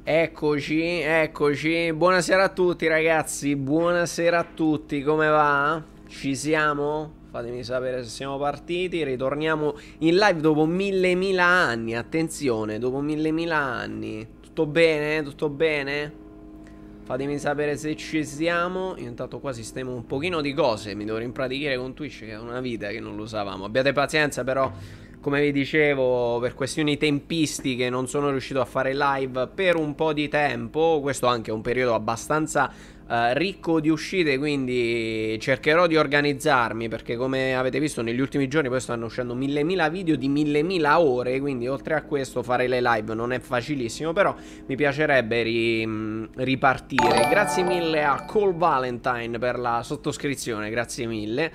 Eccoci, eccoci. Buonasera a tutti ragazzi, buonasera a tutti, come va? Ci siamo? Fatemi sapere se siamo partiti. Ritorniamo in live dopo mille anni, attenzione, dopo mille anni. Tutto bene? Tutto bene? Fatemi sapere se ci siamo. Io intanto qua sistemo un pochino di cose. Mi devo rimpraticare con Twitch, che è una vita che non lo usavamo. Abbiate pazienza però, come vi dicevo, per questioni tempistiche non sono riuscito a fare live per un po' di tempo. Questo anche è un periodo abbastanza ricco di uscite, quindi cercherò di organizzarmi, perché come avete visto negli ultimi giorni poi stanno uscendo mille video di mille ore, quindi oltre a questo fare le live non è facilissimo, però mi piacerebbe ripartire. Grazie mille a Cole Valentine per la sottoscrizione, grazie mille.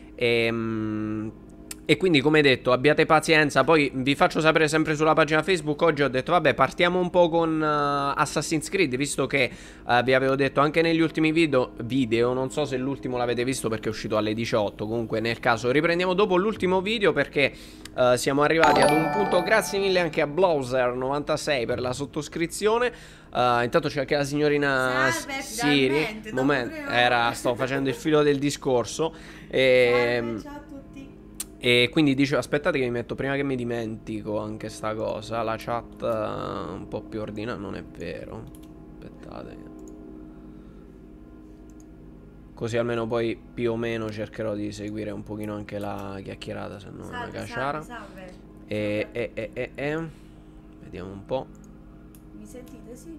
E quindi, come detto, abbiate pazienza. Poi vi faccio sapere sempre sulla pagina Facebook. Oggi ho detto, vabbè, partiamo un po' con Assassin's Creed, visto che vi avevo detto anche negli ultimi video, non so se l'ultimo l'avete visto perché è uscito alle 18. Comunque, nel caso, riprendiamo dopo l'ultimo video perché siamo arrivati ad un punto. Grazie mille anche a Blowser96 per la sottoscrizione. Intanto c'è anche la signorina Siri. Stavo facendo il filo del discorso. E quindi dicevo, aspettate che mi metto, prima che mi dimentico anche sta cosa, la chat un po' più ordinata, non è vero, aspettate. Così almeno poi più o meno cercherò di seguire un pochino anche la chiacchierata, se no è una caciara. Vediamo un po'. Mi sentite? Sì.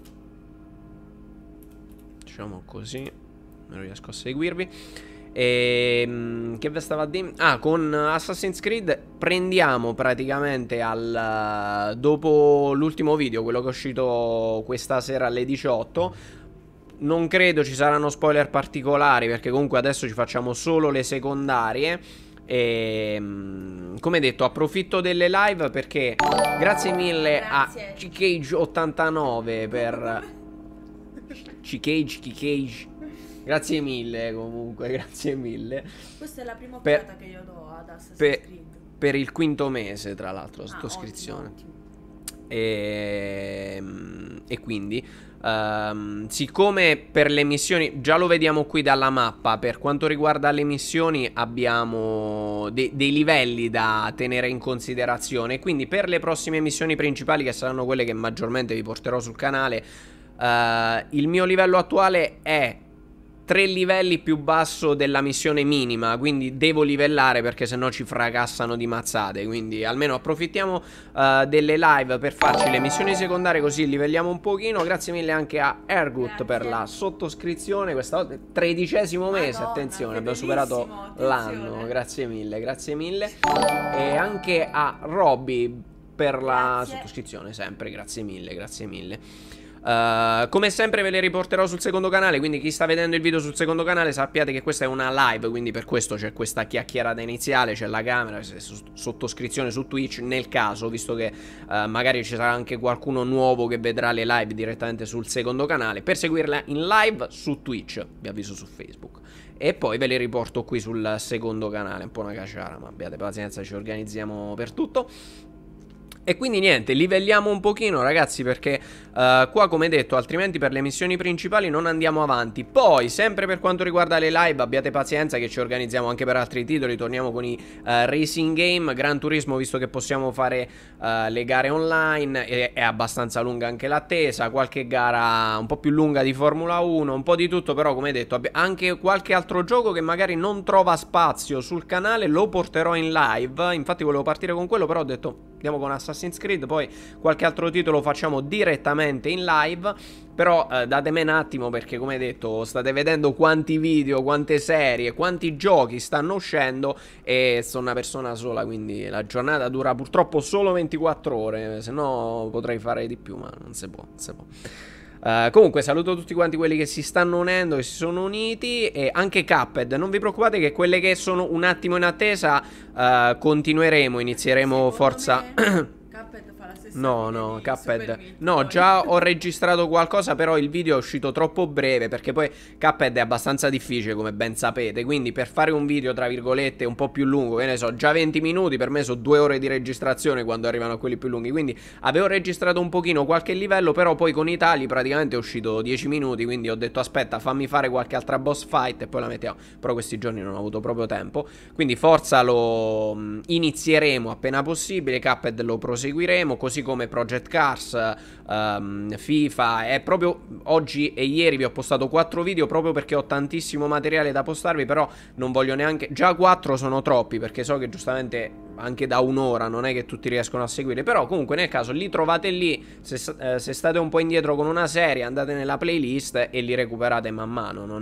Facciamo così, non riesco a seguirvi. Che vi stava a dire? Ah, con Assassin's Creed prendiamo praticamente dopo l'ultimo video, quello che è uscito questa sera alle 18. Non credo ci saranno spoiler particolari, perché comunque adesso ci facciamo solo le secondarie. Come detto, approfitto delle live perché grazie mille a Ckage89 per Ckage. Grazie mille comunque, grazie mille. Questa è la prima occhiata che io do ad Assassin's Creed. Per il quinto mese, tra l'altro, sottoscrizione. Ottimo. E quindi, siccome per le missioni, già lo vediamo qui dalla mappa, per quanto riguarda le missioni abbiamo dei livelli da tenere in considerazione. Quindi per le prossime missioni principali, che saranno quelle che maggiormente vi porterò sul canale, il mio livello attuale è 3 livelli più basso della missione minima, quindi devo livellare perché sennò ci fracassano di mazzate. Quindi almeno approfittiamo delle live per farci le missioni secondarie, così livelliamo un pochino. Grazie mille anche a Ergut per la sottoscrizione, questa volta 13° mese, attenzione, abbiamo superato l'anno, grazie mille, grazie mille. E anche a Robby per la sottoscrizione, sempre, grazie mille, grazie mille. Come sempre ve le riporterò sul secondo canale, quindi chi sta vedendo il video sul secondo canale sappiate che questa è una live, quindi per questo c'è questa chiacchierata iniziale, c'è la camera, sottoscrizione su Twitch nel caso, visto che magari ci sarà anche qualcuno nuovo che vedrà le live direttamente sul secondo canale. Per seguirla in live su Twitch vi avviso su Facebook e poi ve le riporto qui sul secondo canale, un po' una caciara, ma abbiate pazienza, ci organizziamo per tutto. E quindi niente, livelliamo un pochino ragazzi, perché qua come detto altrimenti per le missioni principali non andiamo avanti. Poi sempre per quanto riguarda le live abbiate pazienza che ci organizziamo anche per altri titoli. Torniamo con i racing game, Gran Turismo, visto che possiamo fare le gare online, è abbastanza lunga anche l'attesa. Qualche gara un po' più lunga di Formula 1, un po' di tutto. Però come detto anche qualche altro gioco che magari non trova spazio sul canale lo porterò in live. Infatti volevo partire con quello, però ho detto andiamo con Assassin's Creed, poi qualche altro titolo facciamo direttamente in live. Però datemi un attimo, perché come detto state vedendo quanti video, quante serie, quanti giochi stanno uscendo e sono una persona sola, quindi la giornata dura purtroppo solo 24 ore, se no potrei fare di più, ma non si può, non si può. Comunque saluto tutti quanti quelli che si stanno unendo, che si sono uniti, e anche Cuphead. Non vi preoccupate che quelle che sono un attimo in attesa continueremo, inizieremo forza. Cuphead fa la No, no, Cuphead. No, già ho registrato qualcosa, però il video è uscito troppo breve, perché poi Cuphead è abbastanza difficile, come ben sapete. Quindi per fare un video, tra virgolette, un po' più lungo, che ne so, già 20 minuti, per me sono 2 ore di registrazione quando arrivano a quelli più lunghi. Quindi avevo registrato un pochino qualche livello, però poi con i tagli praticamente è uscito 10 minuti, quindi ho detto aspetta, fammi fare qualche altra boss fight e poi la mettiamo. Però questi giorni non ho avuto proprio tempo, quindi Forza lo inizieremo appena possibile, Cuphead lo proseguiremo, così come Project Cars, FIFA. È proprio oggi e ieri vi ho postato 4 video proprio perché ho tantissimo materiale da postarvi, però non voglio neanche, già 4 sono troppi, perché so che giustamente anche da un'ora non è che tutti riescono a seguire, però comunque nel caso li trovate lì. Se state un po' indietro con una serie, andate nella playlist e li recuperate man mano, non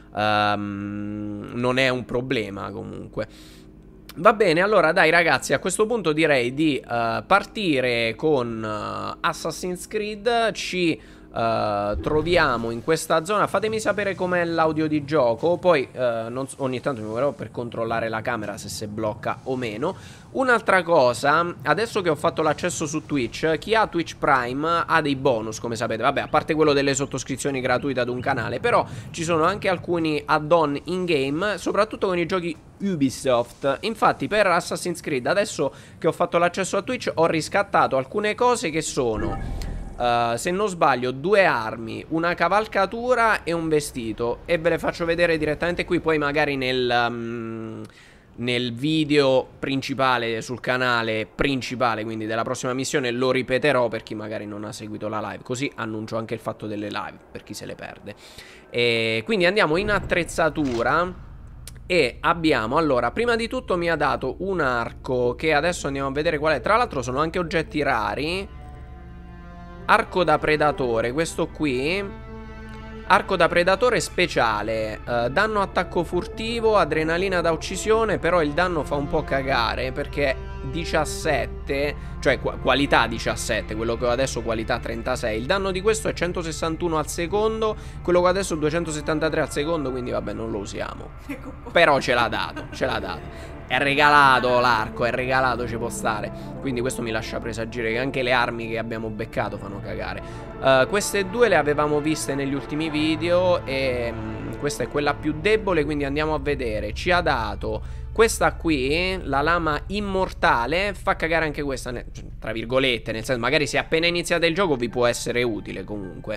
è un problema comunque. Va bene, allora dai ragazzi, a questo punto direi di partire con Assassin's Creed. Ci troviamo in questa zona. Fatemi sapere com'è l'audio di gioco. Poi ogni tanto mi muoverò per controllare la camera se si blocca o meno. Un'altra cosa, adesso che ho fatto l'accesso su Twitch, chi ha Twitch Prime ha dei bonus, come sapete. Vabbè, a parte quello delle sottoscrizioni gratuite ad un canale, però ci sono anche alcuni add-on in game, soprattutto con i giochi Ubisoft. Infatti per Assassin's Creed, adesso che ho fatto l'accesso a Twitch, ho riscattato alcune cose che sono se non sbaglio 2 armi, una cavalcatura e un vestito, e ve le faccio vedere direttamente qui. Poi magari nel video principale sul canale principale, quindi della prossima missione, lo ripeterò per chi magari non ha seguito la live, così annuncio anche il fatto delle live per chi se le perde. E quindi andiamo in attrezzatura e abbiamo, allora, prima di tutto mi ha dato un arco che adesso andiamo a vedere qual è. Tra l'altro sono anche oggetti rari. Arco da predatore, questo qui. Arco da predatore speciale, danno attacco furtivo, adrenalina da uccisione. Però il danno fa un po' cagare perché 17, cioè qualità 17, quello che ho adesso qualità 36. Il danno di questo è 161 al secondo, quello che ho adesso è 273 al secondo, quindi vabbè, non lo usiamo. Però ce l'ha dato, ce l'ha dato. È regalato l'arco, è regalato, ci può stare. Quindi questo mi lascia presagire che anche le armi che abbiamo beccato fanno cagare. Queste due le avevamo viste negli ultimi video e questa è quella più debole, quindi andiamo a vedere. Ci ha dato questa qui, la lama immortale. Fa cagare anche questa, tra virgolette, nel senso magari se appena iniziate il gioco vi può essere utile comunque.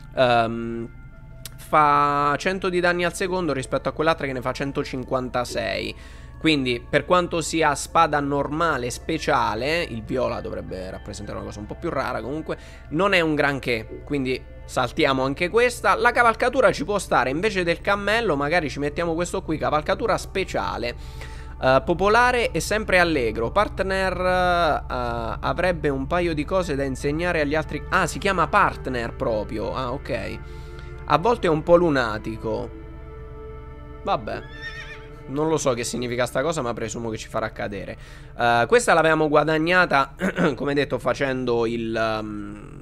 Fa 100 di danni al secondo rispetto a quell'altra che ne fa 156. Quindi per quanto sia spada normale speciale, il viola dovrebbe rappresentare una cosa un po' più rara, comunque non è un granché, quindi saltiamo anche questa. La cavalcatura ci può stare, invece del cammello magari ci mettiamo questo qui, cavalcatura speciale. Popolare e sempre allegro. Partner avrebbe un paio di cose da insegnare agli altri. Ah, si chiama partner proprio. Ah, ok. A volte è un po' lunatico. Vabbè, non lo so che significa sta cosa, ma presumo che ci farà cadere. Questa l'avevamo guadagnata, come detto, facendo il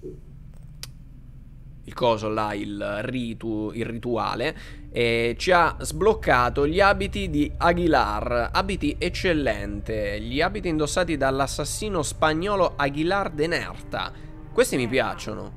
coso là, il rituale. E ci ha sbloccato gli abiti di Aguilar. Abiti eccellente. Gli abiti indossati dall'assassino spagnolo Aguilar de Nerta. Questi mi piacciono.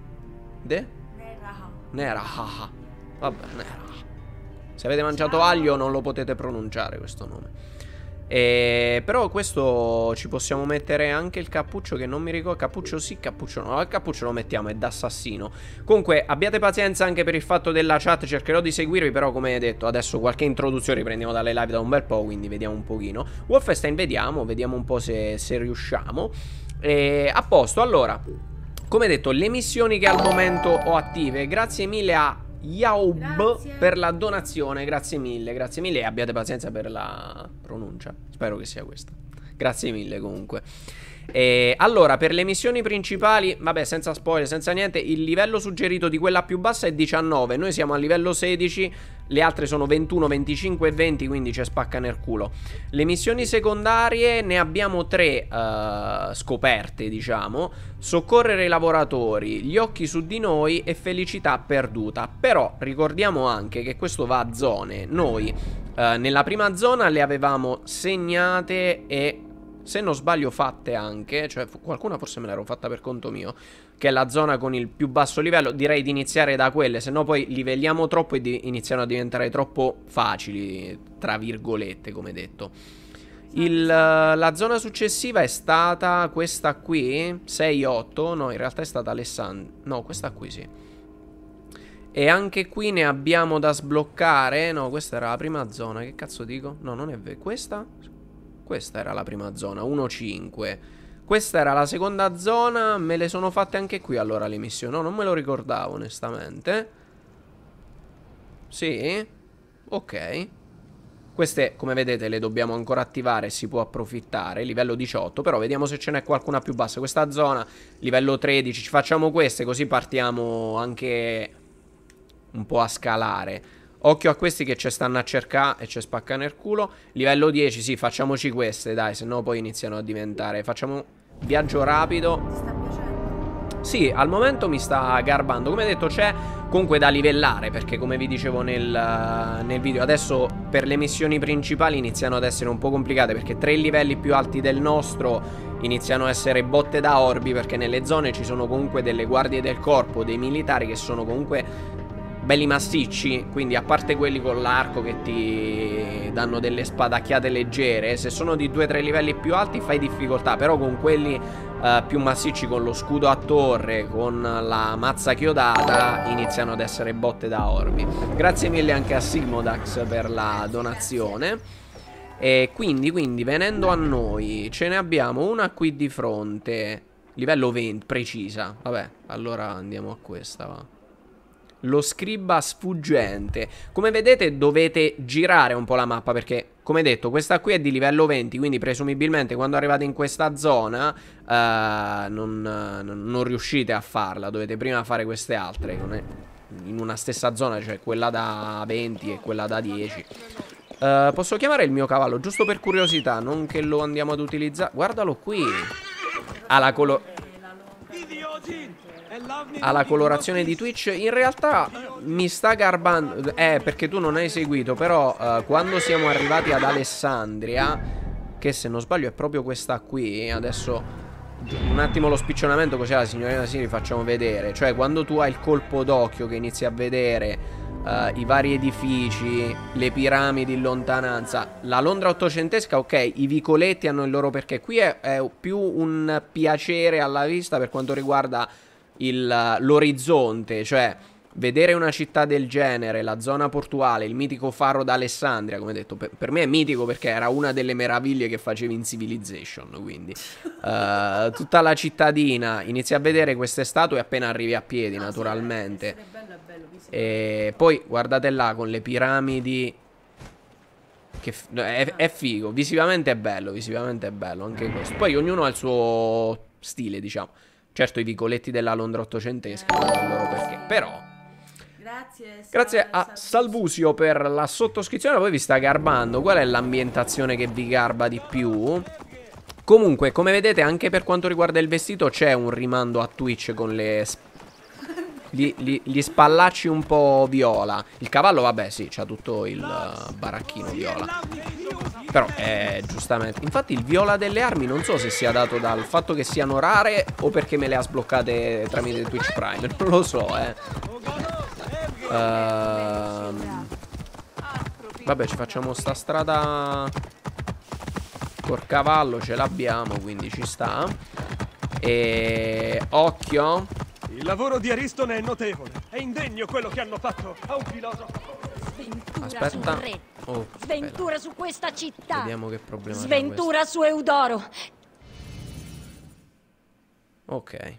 Nera. Vabbè, Nera. Se avete mangiato aglio non lo potete pronunciare questo nome. Però questo ci possiamo mettere anche il cappuccio, che non mi ricordo. Cappuccio sì, cappuccio no. Il cappuccio lo mettiamo, è da assassino. Comunque abbiate pazienza anche per il fatto della chat. Cercherò di seguirvi, però come detto adesso qualche introduzione riprendiamo dalle live da un bel po', quindi vediamo un pochino. Wolfenstein vediamo un po' se riusciamo. A posto, allora, come detto, le missioni che al momento ho attive. Grazie mille a Yaub per la donazione, grazie mille e abbiate pazienza per la pronuncia, spero che sia questa. Grazie mille comunque. Allora, per le missioni principali, vabbè, senza spoiler, senza niente, il livello suggerito di quella più bassa è 19, noi siamo a livello 16, le altre sono 21, 25 e 20, quindi ci spacca nel culo. Le missioni secondarie ne abbiamo 3 scoperte, diciamo. Soccorrere i lavoratori, gli occhi su di noi e felicità perduta. Però ricordiamo anche che questo va a zone. Noi nella prima zona le avevamo segnate e se non sbaglio fatte anche, cioè qualcuna forse me l'ero fatta per conto mio, che è la zona con il più basso livello. Direi di iniziare da quelle, se no poi livelliamo troppo e iniziano a diventare troppo facili, tra virgolette, come detto. La zona successiva è stata questa qui, 6-8, no, in realtà è stata Alessandria, no, questa qui sì. E anche qui ne abbiamo da sbloccare, no, questa era la prima zona, che cazzo dico? No, non è vero, questa era la prima zona, 1-5. Questa era la seconda zona, me le sono fatte anche qui allora le missioni, no, non me lo ricordavo onestamente. Sì, ok. Queste, come vedete, le dobbiamo ancora attivare, si può approfittare, livello 18, però vediamo se ce n'è qualcuna più bassa. Questa zona, livello 13, ci facciamo queste, così partiamo anche un po' a scalare. Occhio a questi che ci stanno a cercare e ci spaccano il culo. Livello 10, sì, facciamoci queste, dai, se no poi iniziano a diventare... Facciamo viaggio rapido. Ti sta piacendo? Sì, al momento mi sta garbando. Come detto, c'è comunque da livellare, perché come vi dicevo nel video, adesso per le missioni principali iniziano ad essere un po' complicate, perché 3 livelli più alti del nostro iniziano a essere botte da orbi, perché nelle zone ci sono comunque delle guardie del corpo, dei militari che sono comunque belli massicci, quindi a parte quelli con l'arco che ti danno delle spadacchiate leggere, se sono di 2-3 livelli più alti fai difficoltà, però con quelli più massicci, con lo scudo a torre, con la mazza chiodata, iniziano ad essere botte da orbi. Grazie mille anche a Sigmodax per la donazione. E quindi venendo a noi, ce ne abbiamo una qui di fronte, livello 20, precisa. Vabbè, allora andiamo a questa, va. Lo scriba sfuggente. Come vedete dovete girare un po' la mappa, perché come detto questa qui è di livello 20, quindi presumibilmente quando arrivate in questa zona non riuscite a farla. Dovete prima fare queste altre in una stessa zona, cioè quella da 20 e quella da 10. Posso chiamare il mio cavallo giusto per curiosità, non che lo andiamo ad utilizzare. Guardalo qui. Ha la colorazione di Twitch. In realtà mi sta garbando, perché tu non hai seguito, però quando siamo arrivati ad Alessandria, che se non sbaglio è proprio questa qui, adesso un attimo lo spiccionamento così alla signorina sì, li facciamo vedere. Cioè quando tu hai il colpo d'occhio che inizi a vedere i vari edifici, le piramidi in lontananza, la Londra ottocentesca, ok, i vicoletti hanno il loro perché. Qui è più un piacere alla vista per quanto riguarda l'orizzonte, cioè vedere una città del genere, la zona portuale, il mitico faro d'Alessandria, come detto, per me è mitico perché era una delle meraviglie che facevi in Civilization, quindi tutta la cittadina, inizi a vedere queste statue appena arrivi a piedi, naturalmente. Sì, è bello, e poi guardate là con le piramidi, che è figo, visivamente è bello anche questo. Poi ognuno ha il suo stile, diciamo. Certo i vicoletti della Londra ottocentesca hanno il loro perché, però grazie a Salvusio per la sottoscrizione. Poi vi sta garbando. Qual è l'ambientazione che vi garba di più? Comunque, come vedete, anche per quanto riguarda il vestito c'è un rimando a Twitch con gli spallacci un po' viola. Il cavallo, vabbè, sì, c'ha tutto il baracchino viola. Però, giustamente. Infatti il viola delle armi non so se sia dato dal fatto che siano rare o perché me le ha sbloccate tramite Twitch Prime. Non lo so, Vabbè, ci facciamo sta strada col cavallo, ce l'abbiamo, quindi ci sta. E occhio. Il lavoro di Aristone è notevole. È indegno quello che hanno fatto a un filosofo. Sventura Aspetta. sul re. Oh, Sventura su questa città. Vediamo che problema c'è. Sventura su Eudoro. Ok.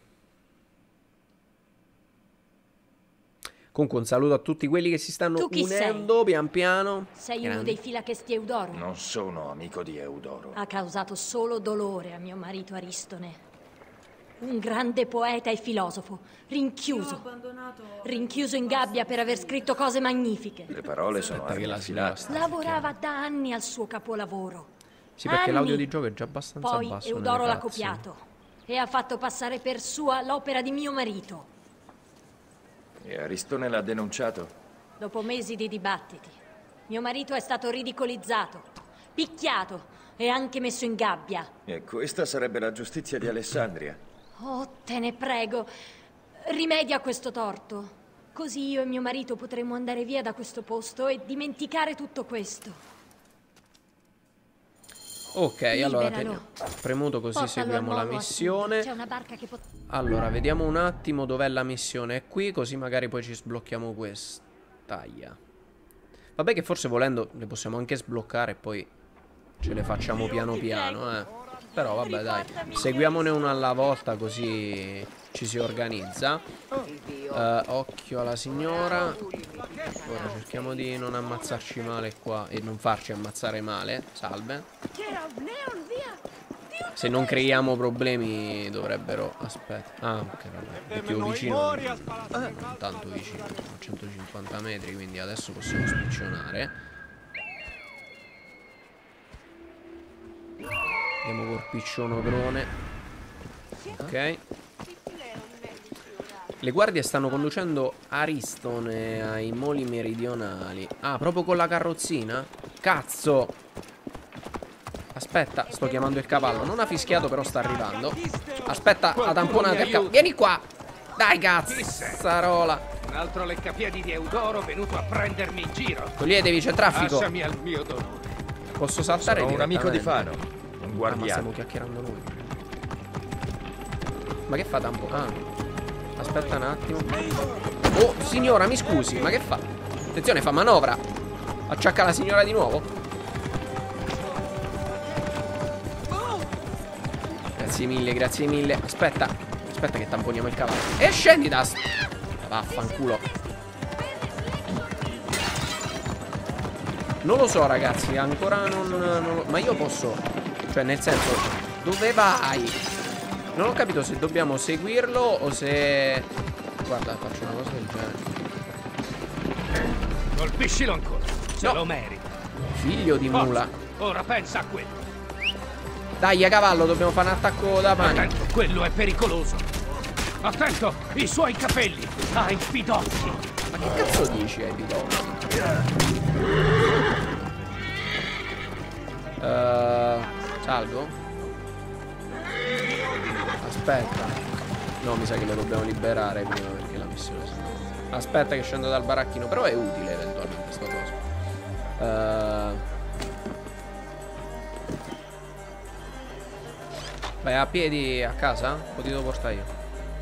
Comunque un saluto a tutti quelli che si stanno unendo pian piano. Sei uno dei filachesti Eudoro. Non sono amico di Eudoro. Ha causato solo dolore a mio marito Aristone. Un grande poeta e filosofo, rinchiuso in gabbia per aver scritto cose magnifiche. Le parole sono armi affilate. Lavorava da anni al suo capolavoro. Sì, perché l'audio di gioco è già abbastanza Poi basso. Eudoro l'ha copiato e ha fatto passare per sua l'opera di mio marito. E Aristone l'ha denunciato? Dopo mesi di dibattiti, mio marito è stato ridicolizzato, picchiato, e anche messo in gabbia. E questa sarebbe la giustizia di Alessandria. Oh, te ne prego, rimedia questo torto. Così io e mio marito potremo andare via da questo posto e dimenticare tutto questo. Ok, allora Liberalo. premuto così Portalo seguiamo al la nuovo missione. C'è una barca che Allora, vediamo un attimo dov'è la missione. È qui, così magari poi ci sblocchiamo quest'aia. Vabbè che forse volendo le possiamo anche sbloccare e poi ce le facciamo piano piano, Però vabbè dai, seguiamone una alla volta così ci si organizza. Occhio alla signora. Ora cerchiamo di non ammazzarci male qua e non farci ammazzare male. Salve. Se non creiamo problemi dovrebbero... Aspetta. Ah, ok, vabbè. È più vicino. Non tanto vicino. A 150 metri, quindi adesso possiamo spiccionare. Andiamo col picciono drone. Ok. Le guardie stanno conducendo Aristone ai moli meridionali. Ah, proprio con la carrozzina? Cazzo! Aspetta, sto chiamando il cavallo. Non ha fischiato, però sta arrivando. Aspetta, ha tamponato il cavallo. Vieni qua! Dai, cazzarola! Un altro leccapiedi di Eudoro venuto a prendermi in giro. Toglietevi, c'è traffico. Lasciami al mio dolore. Posso saltare? Sono un amico di Fano, un Ah, ma guardiano. stiamo chiacchierando noi. Ma che fa tampo? Ah. Aspetta un attimo. Oh, signora, mi scusi, ma che fa? Attenzione, fa manovra. Acciacca la signora di nuovo. Grazie mille, grazie mille. Aspetta, aspetta che tamponiamo il cavallo. E scendi da... Vaffanculo. Non lo so, ragazzi, ancora non... Ma io posso... Cioè, nel senso, dove vai? Non ho capito se dobbiamo seguirlo o se... Guarda, faccio una cosa del genere. Colpiscilo ancora, se No. lo merita. Figlio di mula. Ora pensa a quello. Dai, a cavallo, dobbiamo fare un attacco da panico. Attento, quello è pericoloso. Attento, i suoi capelli. Ha i pidocchi. Ma che cazzo dici ai bidocchi? Salvo? Aspetta. No, mi sa che le dobbiamo liberare prima perché la missione si... Aspetta che scendo dal baracchino. Però è utile eventualmente sta cosa. Vai a piedi a casa? O ti devo portare io?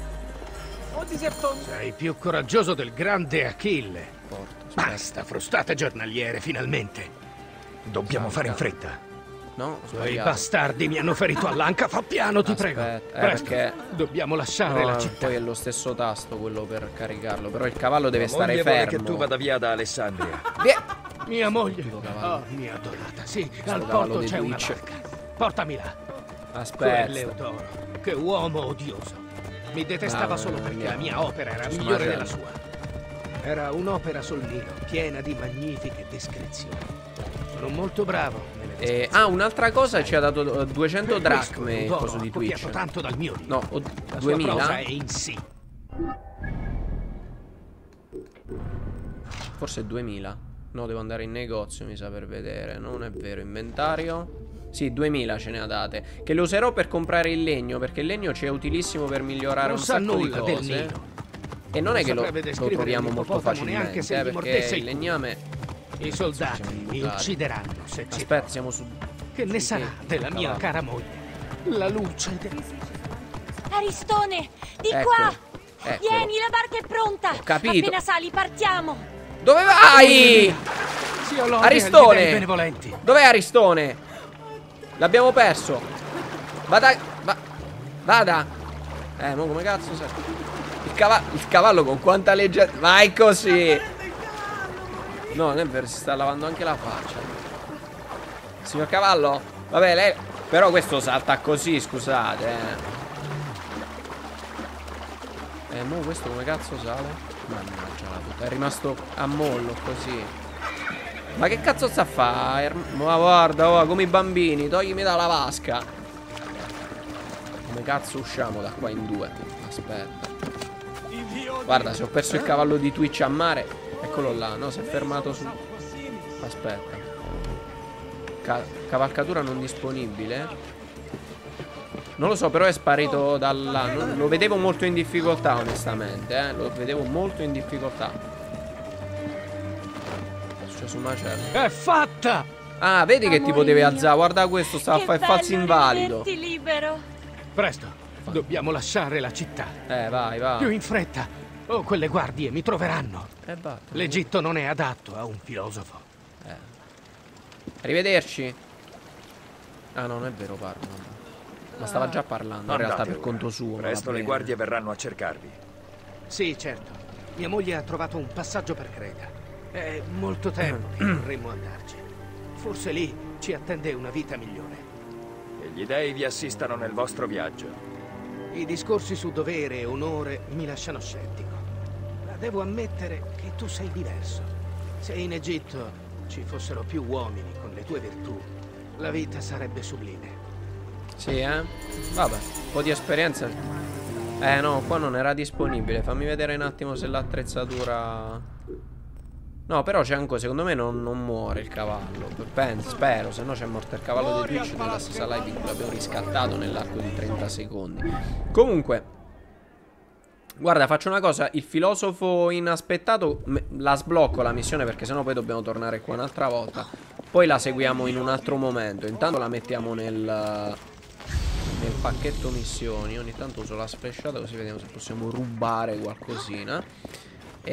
Sei più coraggioso del grande Achille. Porto. Aspetta. Basta, frustate giornaliere, finalmente. Dobbiamo fare in fretta. No, Quei sbagliato. bastardi mi hanno ferito all'anca. Fa piano, ti prego. Aspetta, Presto. perché... Dobbiamo lasciare No, la città. poi è lo stesso tasto quello per caricarlo. Però il cavallo deve Tua stare moglie vuole fermo. che tu vada via da Alessandria. Mia moglie. cavallo. Oh, mia adorata. Sì, Sto al cavallo porto di c'è una Twitch. barca. Portami là. Aspetta. Quell'Eudoro. Che uomo odioso. Mi detestava Mamma solo perché mia. la mia opera era Sto migliore martello. della sua. Era un'opera sul Nilo, piena di magnifiche descrizioni. Sono molto bravo nelle descrizioni. Un'altra cosa ci ha dato 200 Per questo dracme il Eudoro coso di ha copiato Twitch. tanto dal mio libro. No, La sua 2000? prosa è in sì. Forse 2000. No, devo andare in negozio, mi sa, per vedere. Non è vero, inventario. Sì, 2000 ce ne ha date. Che lo userò per comprare il legno, perché il legno ci è utilissimo per migliorare Non un sa sacco di nulla del cose. Nilo. E non è che lo saprebbe descrivere troviamo il molto ippopotamo facilmente, neanche se gli perché mordesse il il legname... I soldati Siamo mi buttati. uccideranno se ci Aspetta, siamo su... Che ne su sarà che? della mia Cavallo. cara moglie? La luce del... Aristone, di Eccolo, qua! eccolo. Vieni, la barca è pronta! Ho capito. Appena sali, partiamo! Dove vai? Sia lode agli Aristone! dei benevolenti. Dov'è Aristone? L'abbiamo perso. Vada... Vada. Mo come cazzo sei? Il cavallo con quanta leggerezza. Vai così. No, non è vero, si sta lavando anche la faccia. Signor cavallo? Vabbè, lei... Però questo salta così, scusate. Mo questo come cazzo sale? Mannaggia la puttana. È rimasto a mollo così. Ma che cazzo sta a fare? Ma guarda, oh, come i bambini. Toglimi dalla vasca. Come cazzo usciamo da qua in due? Aspetta. Guarda, se ho perso il cavallo di Twitch a mare. Eccolo là, no? Si è fermato su... Aspetta. Cavalcatura non disponibile. Non lo so, però è sparito dalla... Lo vedevo molto in difficoltà, onestamente, Lo vedevo molto in difficoltà. È successo un macello. È fatta! Ah, vedi che ti potevi alzare. Guarda questo, sta a fare il falso invalido. Libero. Presto, dobbiamo lasciare la città. Vai. Più in fretta, o quelle guardie mi troveranno. Vattene. L'Egitto non è adatto a un filosofo. Arrivederci. Ah, no, non è vero, parlo. Ma stava già parlando, in realtà, per conto suo. Presto le guardie verranno a cercarvi. Sì, certo. Mia moglie ha trovato un passaggio per Creta. È molto tempo che vorremmo andarci. Forse lì ci attende una vita migliore. Che gli dei vi assistano nel vostro viaggio. I discorsi su dovere e onore mi lasciano scettico. Ma devo ammettere che tu sei diverso. Se in Egitto ci fossero più uomini con le tue virtù, la vita sarebbe sublime. Sì, vabbè, un po' di esperienza. No, qua non era disponibile. Fammi vedere un attimo se l'attrezzatura... No, però c'è ancora, secondo me non muore il cavallo. Spero, se no c'è morto il cavallo di Twitch nella stessa live in cui l'abbiamo riscattato nell'arco di 30 secondi. Comunque, guarda, faccio una cosa. Il filosofo inaspettato la sblocco la missione, perché sennò poi dobbiamo tornare qua un'altra volta. Poi la seguiamo in un altro momento. Intanto la mettiamo nel pacchetto missioni. Ogni tanto uso la sflashata così vediamo se possiamo rubare qualcosina.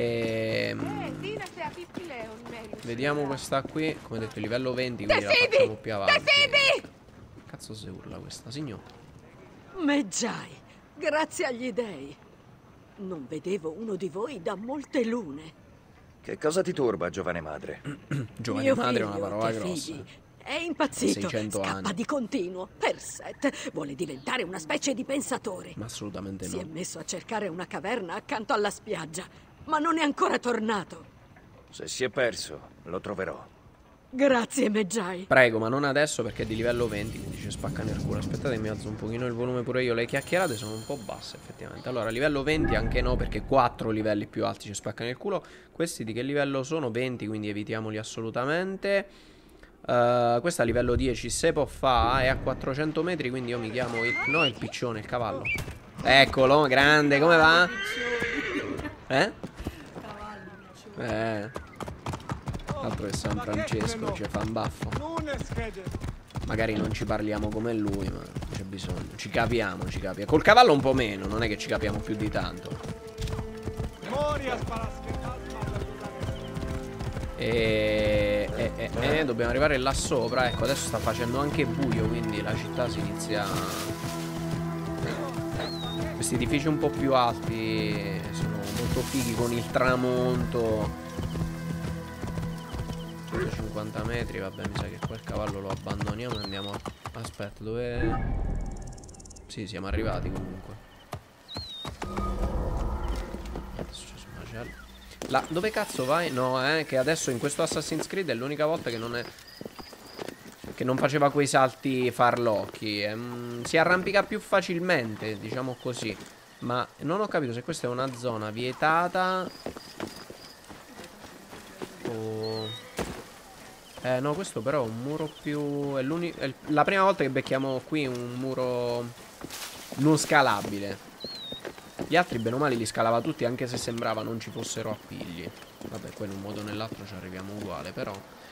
Vediamo questa qui. Come detto, livello 20, quindi la facciamo più avanti. Cazzo se urla questa, signor? Meggiai, grazie agli dei. Non vedevo uno di voi da molte lune. Che cosa ti turba, giovane madre? Giovane madre è una parola grossa. È impazzito, 600 scappa anni. di continuo. Per Set vuole diventare una specie di pensatore. Ma assolutamente no. Si è messo a cercare una caverna accanto alla spiaggia, ma non è ancora tornato. Se si è perso, lo troverò. Grazie, Meggiai. Prego, ma non adesso perché è di livello 20, quindi ci spacca nel culo. Aspettate, mi alzo un pochino il volume pure io. Le chiacchierate sono un po' basse, effettivamente. Allora, livello 20 anche no, perché 4 livelli più alti ci spaccano il culo. Questi di che livello sono? 20, quindi evitiamoli assolutamente. Questo a livello 10 se può fa, è a 400 metri, quindi io mi chiamo il... No, il piccione, il cavallo. Eccolo, grande, come va? Altro che San Francesco, ci fa un baffo. Magari non ci parliamo come lui, ma c'è bisogno. Ci capiamo. Col cavallo un po' meno, non è che ci capiamo più di tanto. Dobbiamo arrivare là sopra. Ecco, adesso sta facendo anche buio, quindi la città si inizia... Questi edifici un po' più alti sono molto fighi con il tramonto. 150 metri, vabbè, mi sa che quel cavallo lo abbandoniamo e andiamo a... Aspetta, dove... Sì, siamo arrivati comunque. È successo un macello. Dove cazzo vai? No, che adesso in questo Assassin's Creed è l'unica volta che non è... Che non faceva quei salti farlocchi. Si arrampica più facilmente, diciamo così. Ma non ho capito se questa è una zona vietata o... no, questo però è un muro più... È la prima volta che becchiamo qui un muro non scalabile. Gli altri bene o male li scalava tutti, anche se sembrava non ci fossero appigli. Vabbè, poi in un modo o nell'altro ci arriviamo uguale, però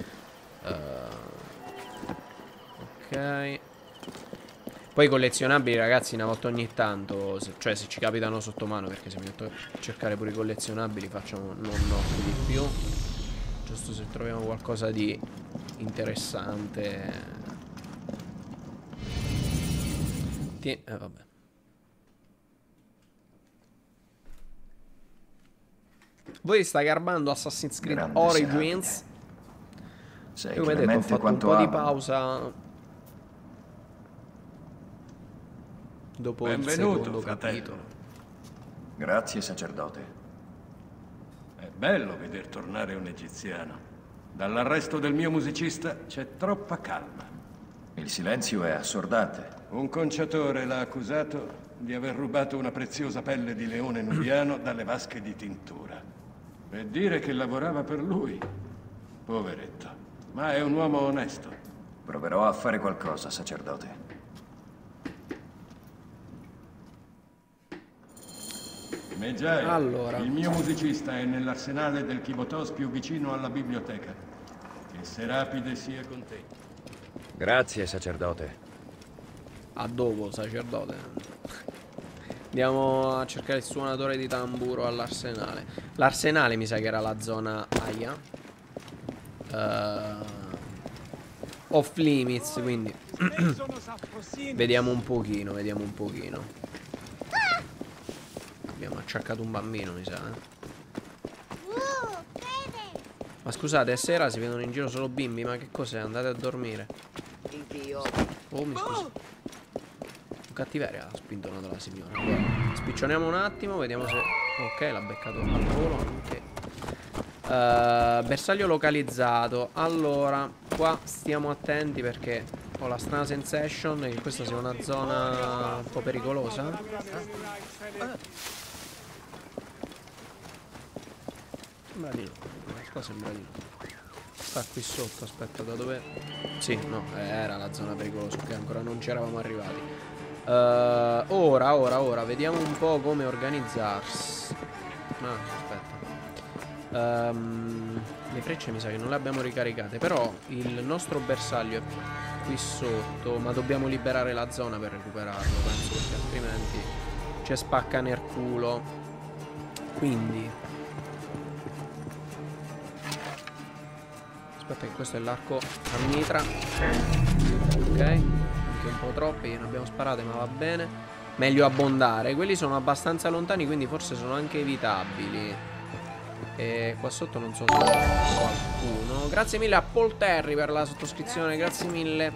ok. Poi collezionabili, ragazzi, una volta ogni tanto, cioè se ci capitano sotto mano, perché se mi metto a cercare pure i collezionabili facciamo non notte di più. Giusto se troviamo qualcosa di interessante. Vabbè. Voi sta garbando Assassin's Creed Grande Origins. Sei come detto, ho fatto un po' di pausa dopo il secondo capitolo. Grazie, sacerdote. È bello veder tornare un egiziano. Dall'arresto del mio musicista c'è troppa calma. Il silenzio è assordante. Un conciatore l'ha accusato di aver rubato una preziosa pelle di leone nubiano dalle vasche di tintura. Per dire che lavorava per lui. Poveretto. Ma è un uomo onesto. Proverò a fare qualcosa, sacerdote. Medjay, Allora. il mio musicista è nell'arsenale del Kibotos più vicino alla biblioteca. Che Serapide sia con te. Grazie, sacerdote. A dopo, sacerdote. Andiamo a cercare il suonatore di tamburo all'arsenale. L'arsenale mi sa che era la zona Aya. Off limits, quindi vediamo un pochino, Abbiamo acciaccato un bambino, mi sa, Ma scusate, è sera, si vedono in giro solo bimbi. Ma che cos'è? Andate a dormire. Oh, mi scusi. Un cattiveria ha spintonato la signora. Allora, spiccioniamo un attimo, vediamo se... Ok, l'ha beccato al volo anche. Bersaglio localizzato. Allora, qua stiamo attenti perché ho la strana sensation che questa sia una zona un po' pericolosa. Sembra di no. Qua sembra di no. Sta qui sotto, aspetta, da dove... Sì, no, era la zona pericolosa, che ancora non ci eravamo arrivati. Ora, vediamo un po' come organizzarsi. No, aspetta. Le frecce mi sa che non le abbiamo ricaricate, però il nostro bersaglio è qui sotto, ma dobbiamo liberare la zona per recuperarlo, penso, perché altrimenti ci spacca nel culo. Quindi... Aspetta che questo è l'arco a mitra. Ok, anche un po' troppi, ne abbiamo sparate ma va bene. Meglio abbondare. Quelli sono abbastanza lontani, quindi forse sono anche evitabili. E qua sotto non so se c'è qualcuno. Grazie mille a Paul Terry per la sottoscrizione, grazie mille.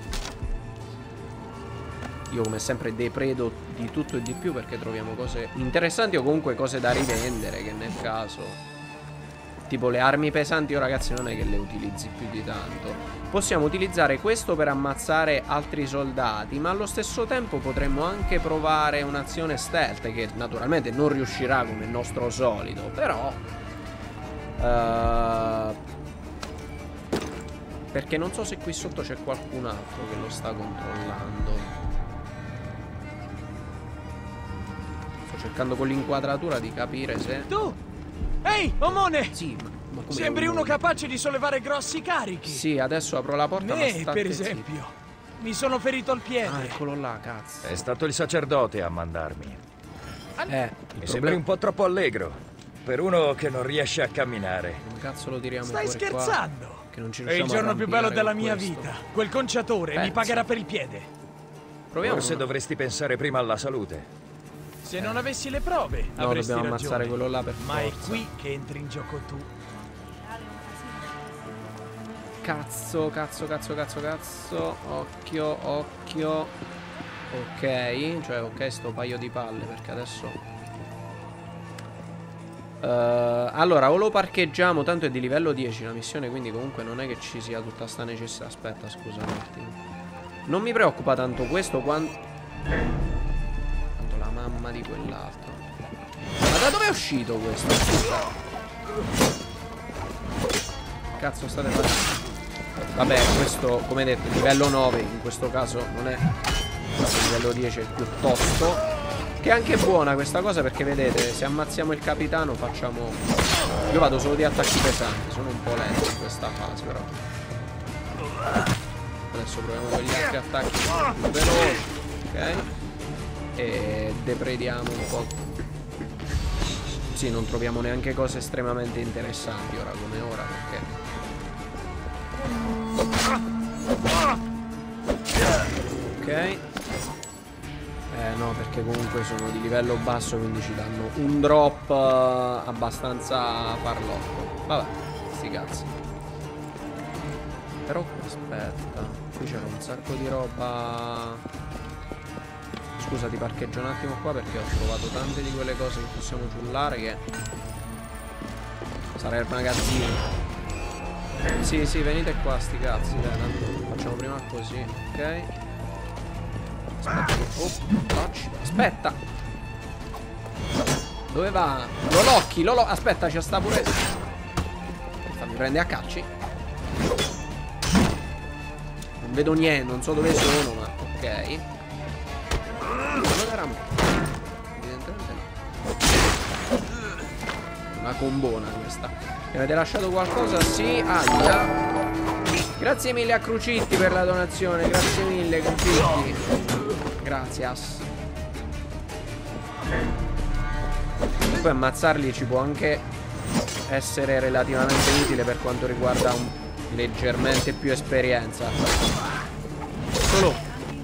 Io come sempre depredo di tutto e di più perché troviamo cose interessanti o comunque cose da rivendere, che nel caso... Tipo le armi pesanti, io ragazzi non è che le utilizzi più di tanto. Possiamo utilizzare questo per ammazzare altri soldati, ma allo stesso tempo potremmo anche provare un'azione stealth, che naturalmente non riuscirà come il nostro solito, però perché non so se qui sotto c'è qualcun altro che lo sta controllando. Sto cercando con l'inquadratura di capire se... Tu! Ehi, omone! Sì, ma come sembri uno capace di sollevare grossi carichi. Sì, adesso apro la porta. Me, per esempio. Mi sono ferito al piede. Ah, eccolo là, cazzo. È stato il sacerdote a mandarmi. Mi sembri un po' troppo allegro per uno che non riesce a camminare. Come cazzo lo tiriamo Stai fuori scherzando? Qua, che non ci è il giorno più bello della mia vita. Quel conciatore mi pagherà per il piede. Proviamo. Forse dovresti pensare prima alla salute. Se non avessi le prove, no, avresti dobbiamo ragione. ammazzare quello là per Ma forza. è qui che entri in gioco tu. Cazzo. Occhio. Ok, cioè ok sto paio di palle, perché adesso allora o lo parcheggiamo, tanto è di livello 10 la missione, quindi comunque non è che ci sia tutta sta necessità. Aspetta, scusa un attimo. Non mi preoccupa tanto questo quanto la mamma di quell'altro. Ma da dove è uscito questo? Cazzo state facendo? Vabbè, questo come detto livello 9, in questo caso non è livello 10, è più tosto. Che è anche buona questa cosa perché vedete, se ammazziamo il capitano facciamo... Io vado solo di attacchi pesanti, sono un po' lento in questa fase però. Adesso proviamo con gli altri attacchi più veloci. Ok. E deprediamo un po'. Sì, non troviamo neanche cose estremamente interessanti ora come ora, perché... Ok. No, perché comunque sono di livello basso, quindi ci danno un drop abbastanza farlocco. Vabbè, sti cazzi. Però aspetta, qui c'era un sacco di roba. Scusa, ti parcheggio un attimo qua perché ho trovato tante di quelle cose che possiamo ciullare che... Sarà il magazzino. Sì, venite qua sti cazzi, dai, tanto facciamo prima così, ok? Aspetta. Dove va? Aspetta, c'è sta pure. Fammi prendere a calci. Non vedo niente, non so dove sono, ma ok. Evidentemente no. Una combona questa. Mi avete lasciato qualcosa? Sì, aia. Grazie mille a Crucitti per la donazione. Grazie mille, Crucitti. Gracias. Poi ammazzarli ci può anche essere relativamente utile per quanto riguarda leggermente più esperienza. Solo.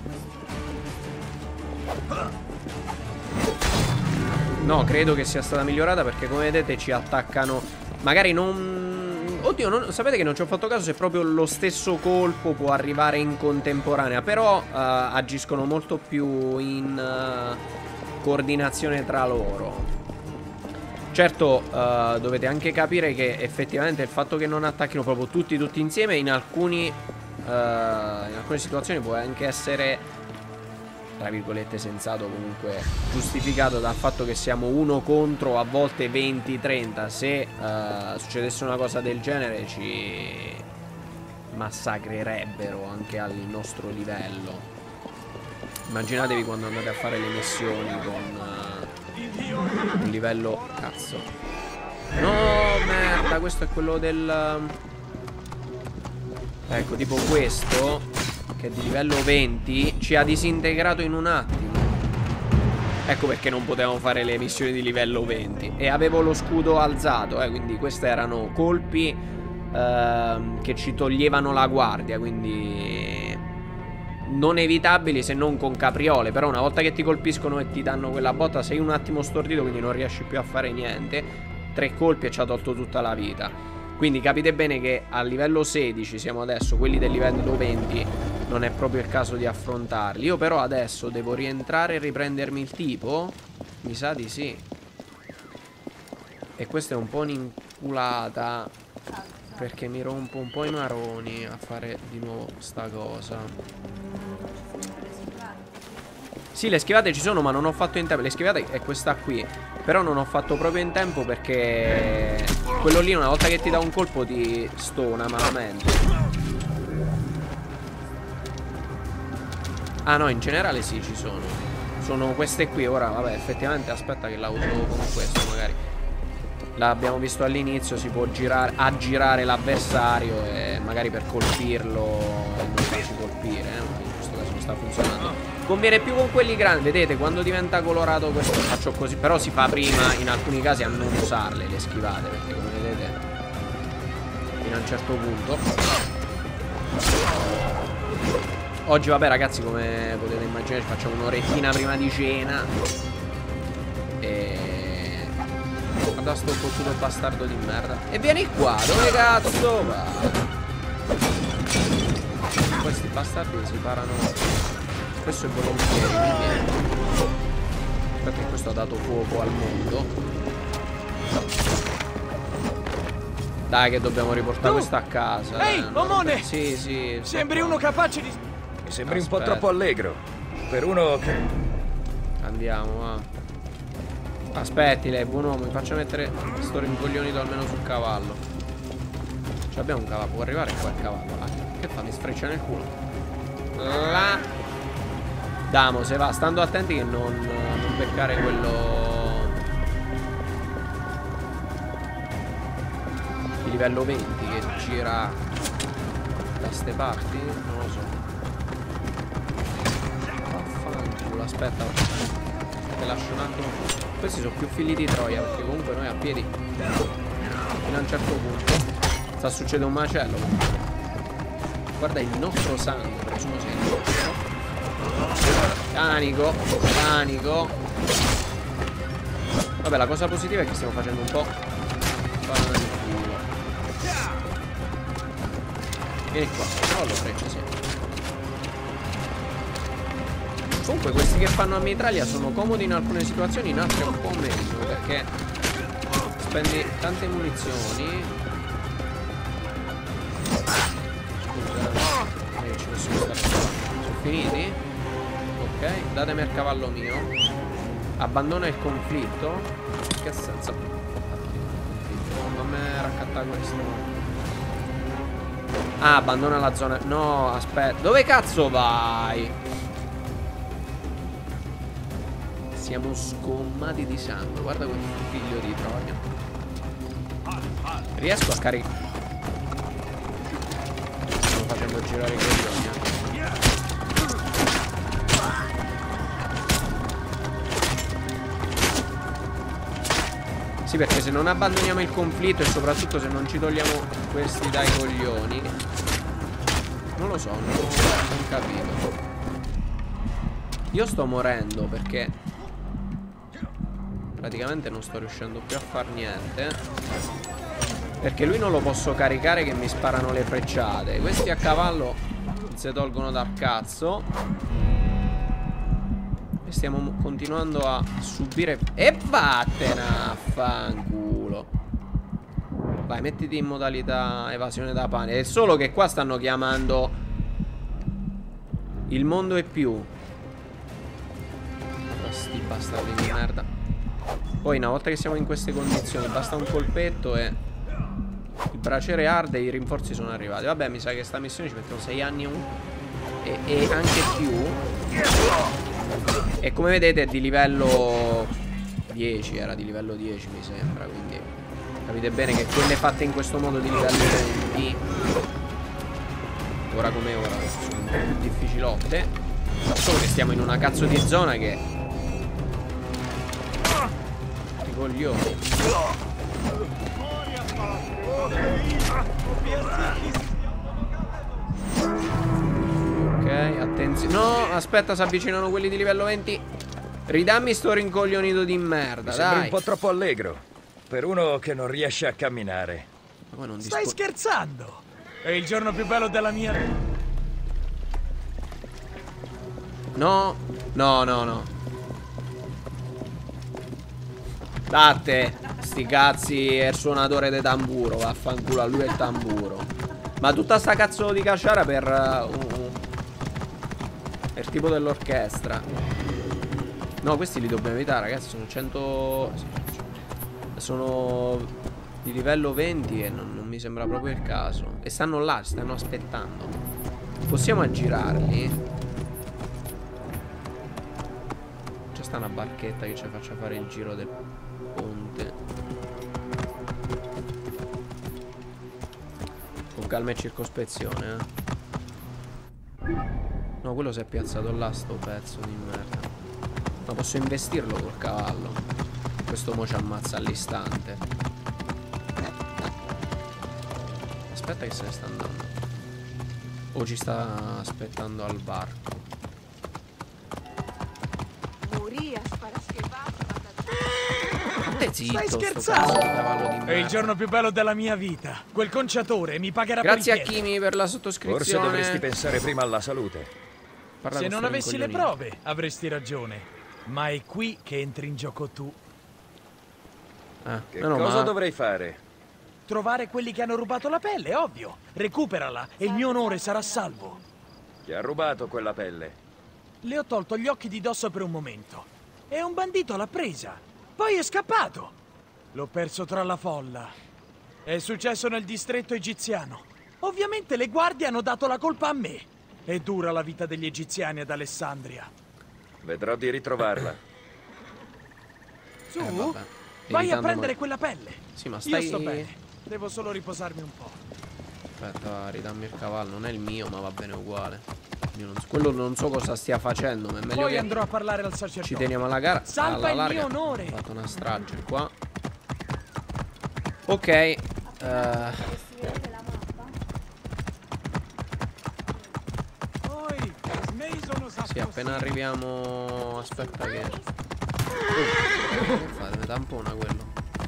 No, credo che sia stata migliorata perché come vedete ci attaccano. Magari non... Oddio, sapete che non ci ho fatto caso se proprio lo stesso colpo può arrivare in contemporanea. Però agiscono molto più in coordinazione tra loro. Certo, dovete anche capire che effettivamente il fatto che non attacchino proprio tutti insieme in alcune situazioni può anche essere, tra virgolette, sensato, comunque giustificato dal fatto che siamo uno contro a volte 20-30. Se succedesse una cosa del genere ci massacrerebbero anche al nostro livello. Immaginatevi quando andate a fare le missioni con un livello... Cazzo. No, merda, questo è quello del... Ecco, tipo questo, che è di livello 20, ci ha disintegrato in un attimo. Ecco perché non potevamo fare le missioni di livello 20. E avevo lo scudo alzato, quindi questi erano colpi che ci toglievano la guardia, quindi... non evitabili se non con capriole. Però una volta che ti colpiscono e ti danno quella botta sei un attimo stordito, quindi non riesci più a fare niente. 3 colpi e ci ha tolto tutta la vita. Quindi capite bene che a livello 16 siamo adesso. Quelli del livello 20 non è proprio il caso di affrontarli. Io però adesso devo rientrare e riprendermi il tipo. Mi sa di sì. E questa è un po' un'inculata, perché mi rompo un po' i maroni a fare di nuovo sta cosa. Sì, le schivate ci sono, ma non ho fatto in tempo. Le schivate è questa qui. Però non ho fatto proprio in tempo perché quello lì una volta che ti dà un colpo ti stona malamente. Ah no, in generale sì, ci sono. Sono queste qui. Ora, vabbè, effettivamente aspetta che la uso con questo magari. L'abbiamo visto all'inizio, si può aggirare l'avversario e magari per colpirlo e non farci colpire, in questo caso non sta funzionando. Conviene più con quelli grandi, vedete, quando diventa colorato questo faccio così, però si fa prima in alcuni casi a non usarle le schivate, perché come vedete fino a un certo punto. Oggi vabbè ragazzi, come potete immaginare, ci facciamo un'orettina prima di cena e... Guarda sto fottuto bastardo di merda. E vieni qua, dove cazzo va? Questi bastardi si parano spesso e volentieri, quindi... Aspetta che questo ha dato fuoco al mondo. Dai che dobbiamo riportare questo a casa. Ehi, omone! Sì, sì. Sembri uno capace di... Mi sembri un po' troppo allegro. Per uno che... Andiamo, va. Aspetti lei, buon uomo, mi faccio mettere sto rincoglionito almeno sul cavallo. Cioè abbiamo un cavallo, può arrivare qua il cavallo. Che fa? Mi sfreccia nel culo. Là. Damo, se va, stando attenti che non beccare quello di livello 20 che gira da ste parti. Non lo so. Vaffanculo, aspetta. Te lascio un attimo. Questi sono più figli di Troia, perché comunque noi a piedi fino a un certo punto sta succedendo un macello. Guarda il nostro sangue, presumo sia il nostro. Canico, canico. Vabbè, la cosa positiva è che stiamo facendo un po'. Vieni qua. Oh, lo freccia, sì. Comunque questi che fanno a mitraglia sono comodi in alcune situazioni, in altre un po' meno, perché spendi tante munizioni. Scusa, sono finiti? Ok, datemi il cavallo mio. Abbandona il conflitto. Che senso? Non mi raccatta questo. Ah, abbandona la zona. No, aspetta. Dove cazzo vai? Siamo sgommati di sangue. Guarda quel figlio di Troia. Riesco a caricare. Stiamo facendo girare i coglioni. Sì, perché se non abbandoniamo il conflitto e soprattutto se non ci togliamo questi dai coglioni, non lo so, non capito. Io sto morendo perché praticamente non sto riuscendo più a far niente, perché lui non lo posso caricare che mi sparano le frecciate. Questi a cavallo si tolgono dal cazzo. E stiamo continuando a subire. E vattene a fanculo. Vai, mettiti in modalità evasione da pane. È solo che qua stanno chiamando il mondo e più. Sti bastardi di merda. Poi una volta che siamo in queste condizioni basta un colpetto e il braciere arde e i rinforzi sono arrivati. Vabbè, mi sa che sta missione ci mettono 6 anni e anche più. E come vedete è di livello 10. Era di livello 10 mi sembra. Quindi capite bene che quelle fatte in questo modo di livello 20 ora come ora sono un po' più difficilotte. Solo che stiamo in una cazzo di zona che i coglioni. Ok, attenzione. No, aspetta, si avvicinano quelli di livello 20. Ridammi sto rincoglionito di merda, Sembri dai. un po' troppo allegro per uno che non riesce a camminare. Ma non Stai scherzando? È il giorno più bello della mia vita. No, no, no, no. Date, sti cazzi è il suonatore de tamburo. Vaffanculo, a lui è il tamburo. Ma tutta sta cazzo di cacciara per il tipo dell'orchestra. No, questi li dobbiamo evitare, ragazzi. Sono 100. Sono di livello 20 e non mi sembra proprio il caso. E stanno là, stanno aspettando. Possiamo aggirarli? C'è sta una barchetta che ci faccia fare il giro del ponte. Con calma e circospezione, No, quello si è piazzato là, sto pezzo di merda. Ma posso investirlo col cavallo. Questo mo ci ammazza all'istante. Aspetta che se ne sta andando. O ci sta aspettando al varco. Stai scherzando? È il giorno più bello della mia vita. Quel conciatore mi pagherà Grazie per il a Kimi per la sottoscrizione. Forse dovresti pensare prima alla salute. Se non avessi le prove, avresti ragione. Ma è qui che entri in gioco tu. Che cosa dovrei fare? Trovare quelli che hanno rubato la pelle, ovvio. Recuperala e il mio onore sarà salvo. Chi ha rubato quella pelle? Le ho tolto gli occhi di dosso per un momento. E un bandito l'ha presa. Poi è scappato. L'ho perso tra la folla. È successo nel distretto egiziano. Ovviamente le guardie hanno dato la colpa a me. È dura la vita degli egiziani ad Alessandria. Vedrò di ritrovarla. Su, vai a prendere quella pelle. Sì, ma stai... Io sto bene. Devo solo riposarmi un po'. Aspetta, ridammi il cavallo. Non è il mio, ma va bene uguale. Io non so, quello non so cosa stia facendo, ma è meglio Poi che andrò a parlare al sacerdote. ci teniamo alla gara. Salva alla il mio larga. onore. Ho fatto una strage qua. Ok. Sì, appena arriviamo. Aspetta che fate, mi tampona quello.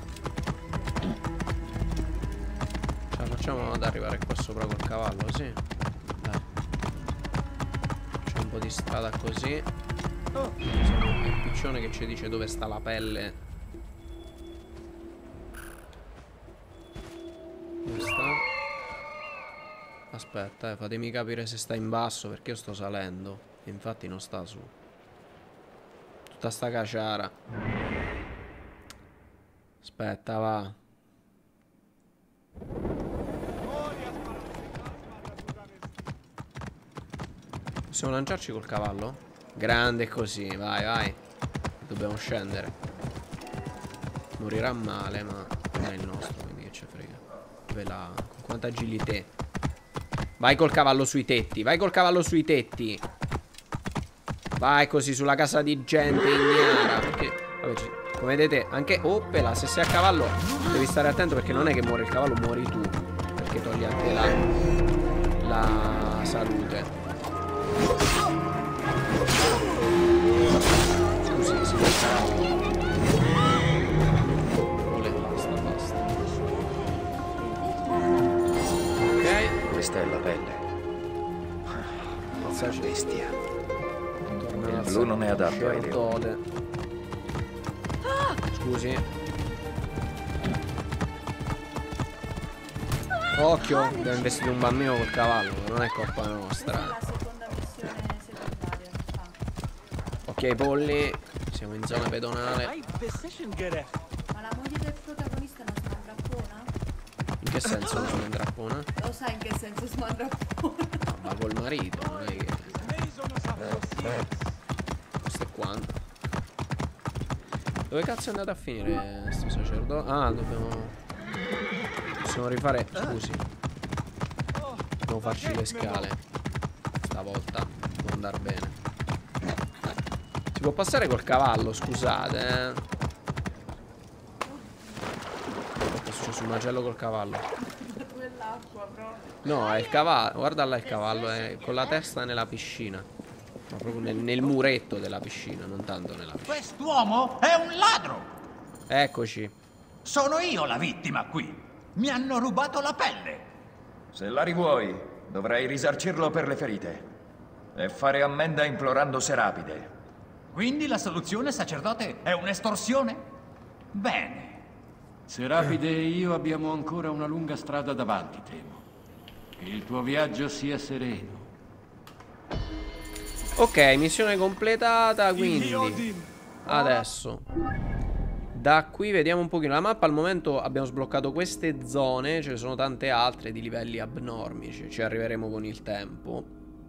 Ce la facciamo ad arrivare qua sopra col cavallo, sì. Dai. C'è un po' di strada così. Siamo il piccione che ci dice dove sta la pelle. Dove sta? Aspetta, fatemi capire se sta in basso, perché io sto salendo. E infatti non sta su. Tutta sta caciara. Aspetta, va. Possiamo lanciarci col cavallo? Grande così, vai, vai. Dobbiamo scendere. Morirà male, ma non è il nostro, quindi che ce frega. Dove la... Con quanta agilità. Vai col cavallo sui tetti, vai col cavallo sui tetti. Vai così sulla casa di gente ignara. Perché, vabbè, come vedete, anche... Oppela, se sei a cavallo devi stare attento perché non è che muore il cavallo, muori tu. Perché togli anche la salute. Scusi, si può. Basta. Ok. Questa è la pelle. Mazza bestia. Il blu non è adatto ai leoni. Scusi. Occhio, abbiamo investito un bambino col cavallo, non è colpa nostra. Ok, polli, siamo in zona pedonale. Ma la moglie del protagonista non si mandrappona? In che senso non si mandrappona? Lo sai in che senso si mandrappona? No, ma col marito, non è che... Questo è quanto. Dove cazzo è andato a finire sto sacerdote? Ah, dobbiamo... Possiamo rifare... Scusi. Dobbiamo farci le scale. Stavolta può andare bene. Si può passare col cavallo, scusate, Che è successo? Un macello col cavallo. No, è il cavallo. Guarda là il cavallo, è con la testa nella piscina. Ma proprio nel muretto della piscina, non tanto nella piscina. Quest'uomo è un ladro! Eccoci. Sono io la vittima qui. Mi hanno rubato la pelle. Se la rivuoi, dovrai risarcirlo per le ferite. E fare ammenda implorando Serapide. Quindi la soluzione, sacerdote, è un'estorsione? Bene. Serapide e io abbiamo ancora una lunga strada davanti, temo. Che il tuo viaggio sia sereno. Ok, missione completata, quindi adesso da qui vediamo un pochino la mappa. Al momento abbiamo sbloccato queste zone, ce ne sono tante altre di livelli abnormi, ci arriveremo con il tempo.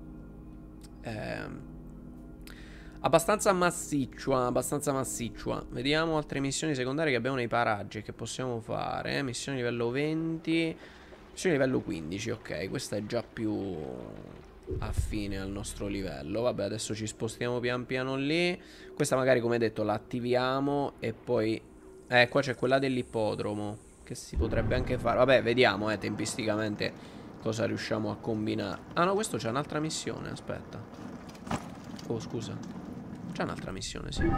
Abbastanza massiccia, Vediamo altre missioni secondarie che abbiamo nei paraggi che possiamo fare. Missione livello 20, missione livello 15, ok, questa è già più affine al nostro livello. Vabbè, adesso ci spostiamo pian piano lì. Questa magari, come detto, la attiviamo. E poi qua c'è quella dell'ippodromo che si potrebbe anche fare. Vabbè, vediamo tempisticamente cosa riusciamo a combinare. Ah no, questo c'è un'altra missione, aspetta. Oh, scusa, c'è un'altra missione, sì.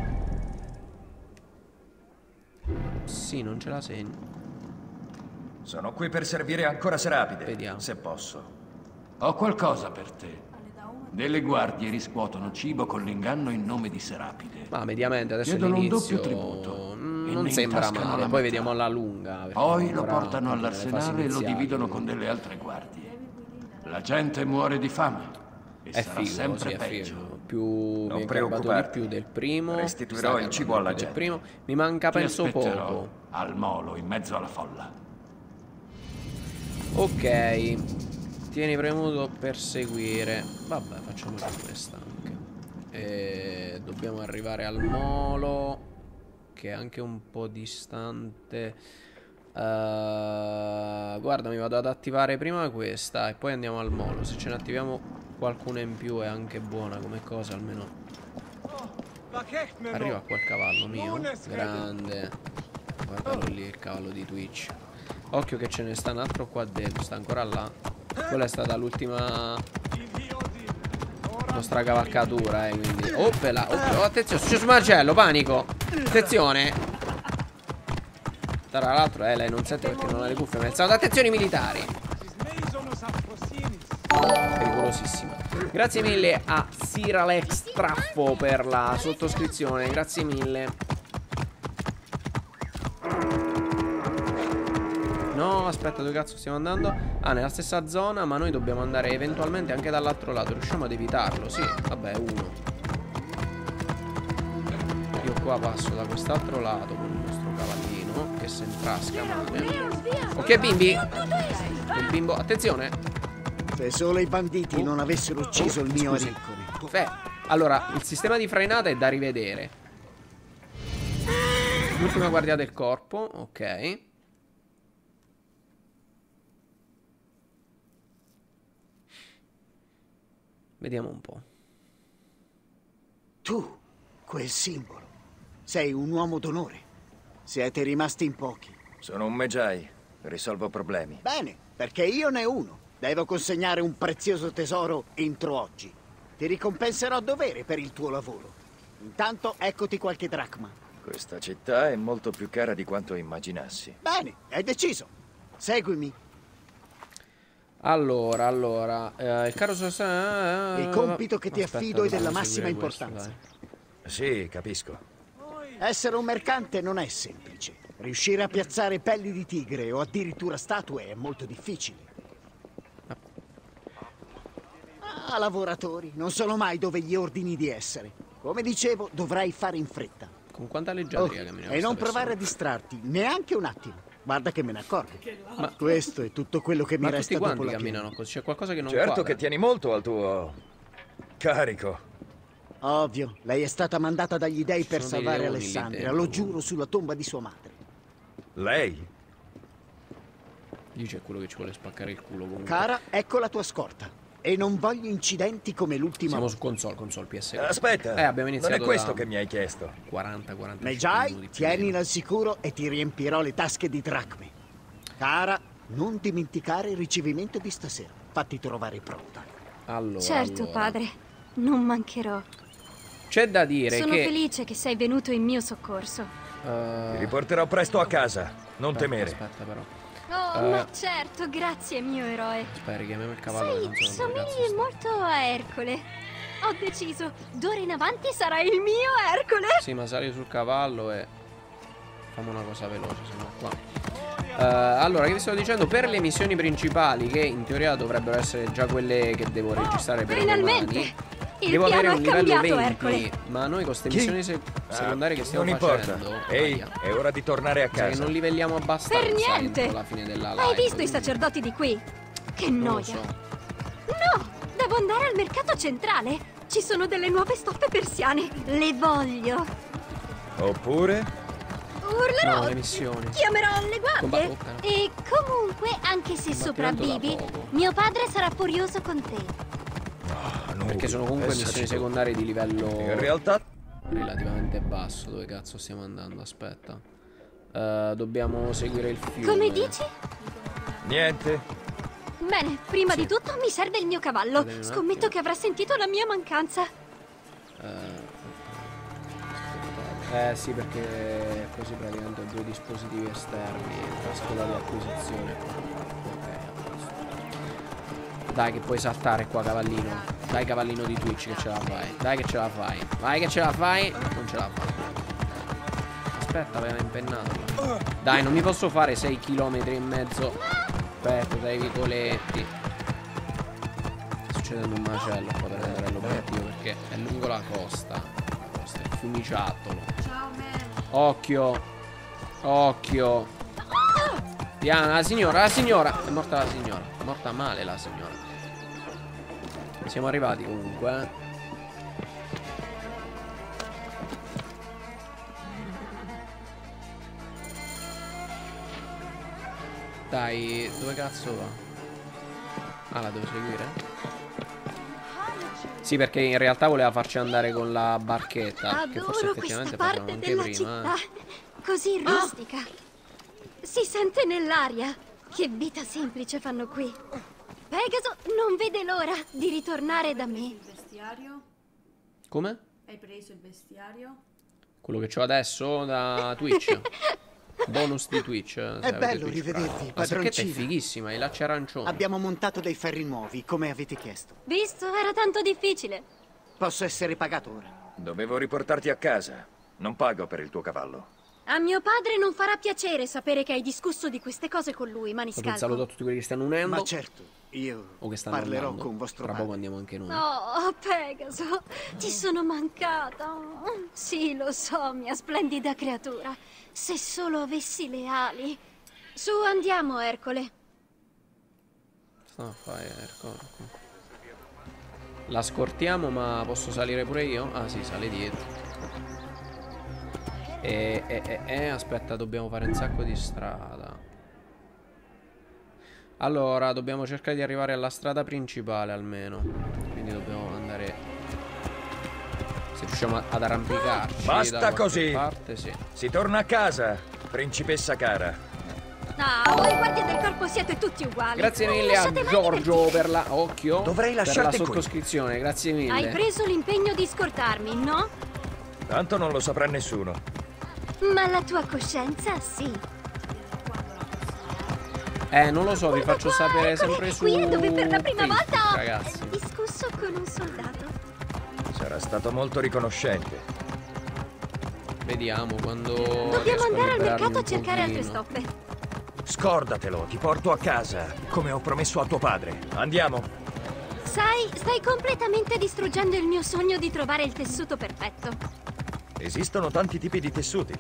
Sì, non ce la segno. Sono qui per servire ancora Serapide. Vediamo. Se posso. Ho qualcosa per te. Delle guardie riscuotono cibo con l'inganno in nome di Serapide. Ma mediamente adesso chiedono un l'inizio doppio tributo. non sembra male. Poi vediamo alla lunga. Poi lo portano all'arsenale e lo dividono con delle altre guardie. La gente muore di fame. E è sarà figo, sempre sì, è peggio. figo. Più non mi è garbato di più del primo. Restituirò il cibo alla gente. Primo. Mi manca penso poco. Al molo in mezzo alla folla. Ok. Tieni premuto per seguire. Vabbè, facciamo questa anche. E dobbiamo arrivare al molo, che è anche un po' distante. Guarda, mi vado ad attivare prima questa e poi andiamo al molo. Se ce ne attiviamo qualcuna in più è anche buona come cosa, almeno. Arriva qua il cavallo mio. Grande. Guardalo lì, il cavallo di Twitch. Occhio che ce ne sta un altro qua dentro. Sta ancora là. Quella è stata l'ultima nostra cavalcatura, quindi. Oppela, oh, attenzione, è successo un macello, panico. Attenzione. Tra l'altro, lei non sente perché non ha le cuffie. Ma è stato, attenzione, militari. Pericolosissima. Grazie mille a Siralex Traffo per la sottoscrizione. Grazie mille. No, aspetta, dove cazzo stiamo andando? Ah, nella stessa zona, ma noi dobbiamo andare eventualmente anche dall'altro lato. Riusciamo ad evitarlo? Sì, vabbè, uno. Io qua passo da quest'altro lato con il nostro cavallino che si infrasca male. Ok, bimbi. Il bimbo, attenzione. Se solo i banditi non avessero ucciso il mio Riccoli. Allora, il sistema di frenata è da rivedere. L'ultima guardia del corpo, ok. Vediamo un po'. Tu, quel simbolo, sei un uomo d'onore. Siete rimasti in pochi. Sono un Medjay, risolvo problemi. Bene, perché io ne ho uno. Devo consegnare un prezioso tesoro entro oggi. Ti ricompenserò a dovere per il tuo lavoro. Intanto eccoti qualche dracma. Questa città è molto più cara di quanto immaginassi. Bene, hai deciso. Seguimi. Allora, il caro Il compito che ti affido è della massima importanza. Sì, capisco. Essere un mercante non è semplice. Riuscire a piazzare pelli di tigre o addirittura statue è molto difficile. Lavoratori non sono mai dove gli ordini di essere. Come dicevo, dovrai fare in fretta. Con quanta leggiadria camminiamo? E non provare a distrarti, neanche un attimo. Guarda che me ne accorgo. Ma questo è tutto quello che mi resta dopo la tutti quanti camminano così? C'è qualcosa che non Certo quadra. che tieni molto al tuo carico. Ovvio, lei è stata mandata dagli dei per salvare Alessandria, lo giuro sulla tomba di sua madre. Lei? Lì c'è quello che ci vuole spaccare il culo comunque. Cara, ecco la tua scorta. E non voglio incidenti come l'ultima. Siamo su console PS. Aspetta, abbiamo iniziato. non è questo che mi hai chiesto. 40 Medjay, tienila al sicuro e ti riempirò le tasche di dracme. Cara, non dimenticare il ricevimento di stasera. Fatti trovare pronta. Allora, certo, padre. Non mancherò. C'è da dire Sono che... felice che sei venuto in mio soccorso. Ti riporterò presto a casa. Non temere. Aspetta però. Oh, ma certo, grazie mio eroe. Aspetta, richiamiamo il cavallo. Sai, somigli molto a Ercole. Ho deciso, d'ora in avanti sarai il mio Ercole. Sì, ma sali sul cavallo e... Facciamo una cosa veloce, se no qua. Allora, che vi stavo dicendo? Per le missioni principali, che in teoria dovrebbero essere già quelle che devo registrare per finalmente! domani, Il devo avere piano un è livello cambiato, 20, Ercole. ma noi con queste missioni secondarie che stiamo non facendo... importa. Ehi, è ora di tornare a Sai che casa. non livelliamo abbastanza Per niente! entro la fine della live. Hai visto i sacerdoti di qui? Che Non lo noia. so. No, devo andare al mercato centrale. Ci sono delle nuove stoppe persiane. Le voglio. Oppure? Urlerò. No, le missioni. Chiamerò le guardie. Bocca, no? E comunque, anche se sopravvivi, mio padre sarà furioso con te. Perché sono comunque missioni secondarie di livello... In realtà... relativamente basso. Dove cazzo stiamo andando? Aspetta. Dobbiamo seguire il fiume. Come dici? Niente. Bene, prima di tutto mi serve il mio cavallo. Scommetto che avrà sentito la mia mancanza. Sì, perché così praticamente ho due dispositivi esterni tra scheda di acquisizione. Ok, a posto. Dai che puoi saltare qua, cavallino. Dai, cavallino di Twitch, che ce la fai. Dai che ce la fai. Vai che ce la fai. Non ce la fai. Aspetta, aveva impennato. Dai, non mi posso fare 6 km e mezzo. Aspetta, dai vicoletti. Sta succedendo un macello qua per vedere l'obiettivo, perché è lungo la costa. La costa è il fiumiciattolo. Ciao, man. Occhio. Occhio. Piano, la signora. È morta la signora. È morta male la signora. Siamo arrivati comunque, Dai, dove cazzo va? Ah, la devo seguire? Sì, perché in realtà voleva farci andare con la barchetta. Che forse Adoro effettivamente questa facciamo parte anche della prima. città. Così rustica. Si sente nell'aria. Che vita semplice fanno qui. Pegaso non vede l'ora di ritornare da me. Il vestiario? Come? Hai preso il vestiario? Quello che ho adesso da Twitch. Bonus di Twitch. È bello rivederti, la sacchetta è padroncina. fighissima, i lacci arancioni. Abbiamo montato dei ferri nuovi, come avete chiesto. Visto? Era tanto difficile. Posso essere pagato ora. Dovevo riportarti a casa. Non pago per il tuo cavallo. A mio padre non farà piacere sapere che hai discusso di queste cose con lui, Un maniscalco. saluto a tutti quelli che stanno unendo. Ma certo, io O che stanno parlerò andando. con vostro Tra padre. poco andiamo anche noi. Oh, Pegaso, ti sono mancata. Sì, lo so, mia splendida creatura. Se solo avessi le ali. Su, andiamo, Ercole. Sta a fare, Ercole. La scortiamo, ma posso salire pure io? Ah sì, sale dietro. Aspetta, dobbiamo fare un sacco di strada. Allora, dobbiamo cercare di arrivare alla strada principale almeno. Quindi dobbiamo andare... Se riusciamo ad arrampicarci. Basta così. Parte, sì. Si torna a casa, principessa cara. No, voi guardie del corpo siete tutti uguali. Grazie mille a Giorgio per la... Occhio. Dovrei lasciarti per la qui. sottoscrizione, grazie mille. Hai preso l'impegno di scortarmi, no? Tanto non lo saprà nessuno. Ma la tua coscienza sì. Non lo so, vi faccio sapere sempre su Qui è dove per la prima Facebook, volta ragazzi. ho discusso con un soldato. Sarà stato molto riconoscente. Vediamo quando... Dobbiamo andare al mercato a cercare altre stoffe. Scordatelo, ti porto a casa, come ho promesso a tuo padre. Andiamo. Sai, stai completamente distruggendo il mio sogno di trovare il tessuto perfetto. Esistono tanti tipi di tessuti.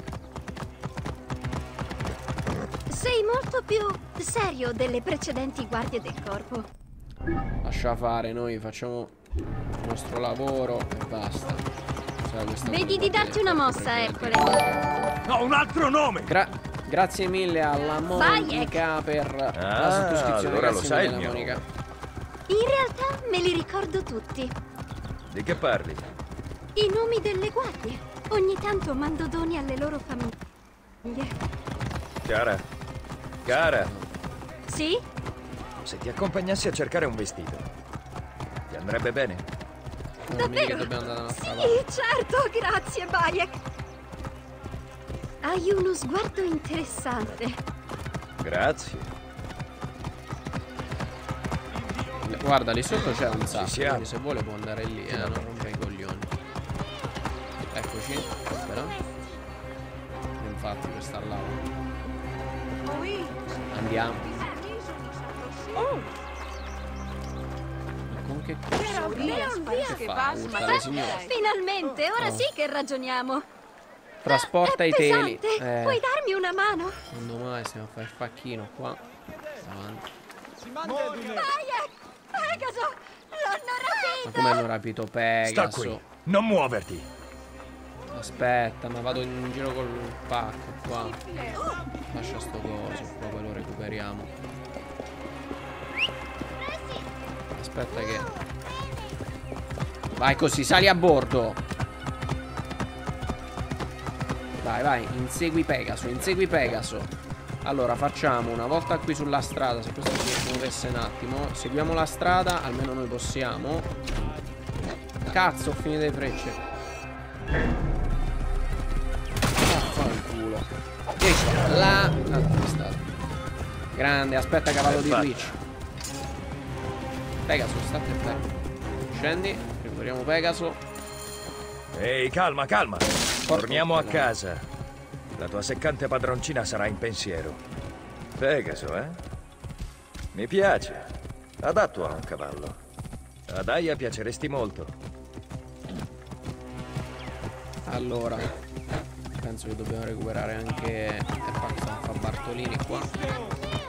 Sei molto più serio delle precedenti guardie del corpo. Lascia fare, noi facciamo il nostro lavoro e basta. Vedi di darti una mossa, Ercole. No, un altro nome! Grazie mille alla Monica per la sottoscrizione. Allora lo Grazie sai mille, il mio. Monica. In realtà me li ricordo tutti. Di che parli? I nomi delle guardie. Ogni tanto mando doni alle loro famiglie. Cara, cara, Sì? se ti accompagnassi a cercare un vestito, ti andrebbe bene? Davvero? Dobbiamo andare da un'altra Sì, parte. certo, grazie, Bayek. Hai uno sguardo interessante. Grazie. Guarda, lì sotto c'è un sacco, siamo. quindi se vuole può andare lì, non rompe i coglioni. Eccoci, aspetta. Infatti questa là. Andiamo. Con che cosa? Via. Urtale, signore. Finalmente, ora sì che ragioniamo. Trasporta È i teli. pesante. Puoi darmi una mano? Quando mai stiamo a fare il facchino qua? Avanti. Bayek! Pegaso! L'hanno rapito! Ma come hanno rapito Pegaso? Sta qui, non muoverti. Aspetta, ma vado in giro col pacco qua. Lascia sto coso qua, poi lo recuperiamo. Aspetta che... Vai così, sali a bordo. Vai, insegui Pegaso, Allora facciamo una volta qui sulla strada. Se questo si muovesse un attimo. Seguiamo la strada, almeno noi possiamo. Cazzo, ho finito le frecce. Vaffanculo. Là. Dove è stato? Grande, aspetta cavallo di Twitch. Pegaso, state fermo. Scendi, recuperiamo Pegaso. Ehi, calma. Torniamo a casa. La tua seccante padroncina sarà in pensiero. Pegaso, eh? Mi piace. Adatto a un cavallo. Ad Aya piaceresti molto. Allora, penso che dobbiamo recuperare anche il pacco fa Bartolini qua.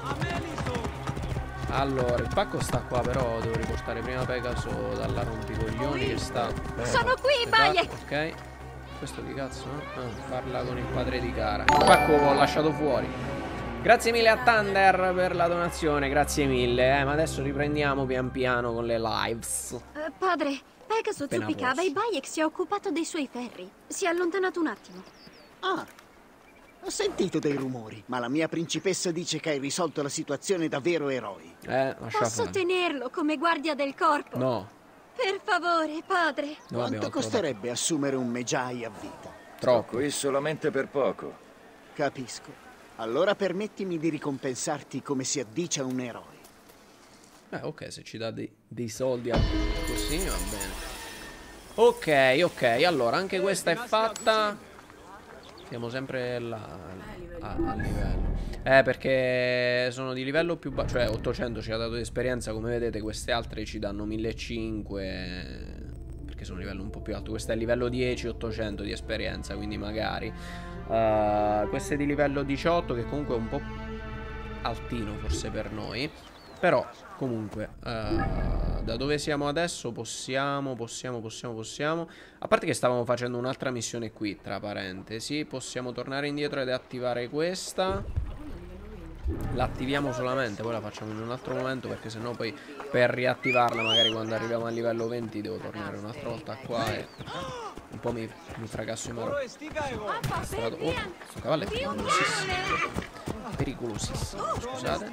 Allora, il pacco sta qua, però devo riportare prima Pegaso dalla rompicoglioni che sta... Sono qui, Bayek! Ok. Questo di cazzo, no? Ah, parla con il padre di Cara. Il pacco l'ho lasciato fuori. Grazie mille a Thunder per la donazione, grazie mille. Ma adesso riprendiamo pian piano con le lives. Padre, Pegaso Appena zoppicava posso. e Bayek si è occupato dei suoi ferri. Si è allontanato un attimo. Ah, ho sentito dei rumori, ma la mia principessa dice che hai risolto la situazione da vero eroe. Lascia Posso fare. tenerlo come guardia del corpo? No. Per favore, padre. Quanto costerebbe assumere un Medjay a vita? Troppo. Qui solamente per poco. Capisco. Allora permettimi di ricompensarti come si addice a un eroe. Ok, se ci dà dei soldi così va bene. Ok, allora anche questa è fatta. Siamo sempre là a livello. Perché sono di livello più basso. Cioè 800 ci ha dato di esperienza. Come vedete queste altre ci danno 1500. Perché sono livello un po' più alto. Questa è livello 10, 800 di esperienza. Quindi magari questo è di livello 18, che comunque è un po' altino forse per noi. Però comunque da dove siamo adesso possiamo. A parte che stavamo facendo un'altra missione qui, tra parentesi. Possiamo tornare indietro ed attivare questa. L'attiviamo solamente, poi la facciamo in un altro momento, perché sennò poi per riattivarla magari quando arriviamo al livello 20 devo tornare un'altra volta qua e un po' mi fracasso in mano. Oh, questo cavallo è pericolosissimo. Pericolosissimo. Scusate.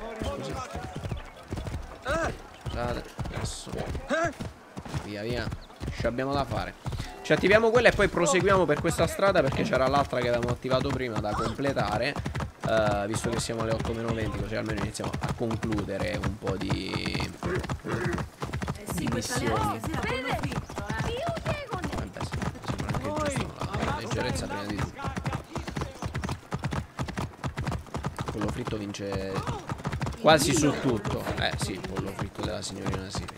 Scusate. Adesso. Via. Ci abbiamo da fare. Ci attiviamo quella e poi proseguiamo per questa strada, perché c'era l'altra che avevamo attivato prima da completare. Visto che siamo alle 8:20, così almeno iniziamo a concludere un po' di missioni. La leggerezza prima di tutto. Pollo fritto vince quasi su tutto. Sì, il pollo fritto della signorina Siri.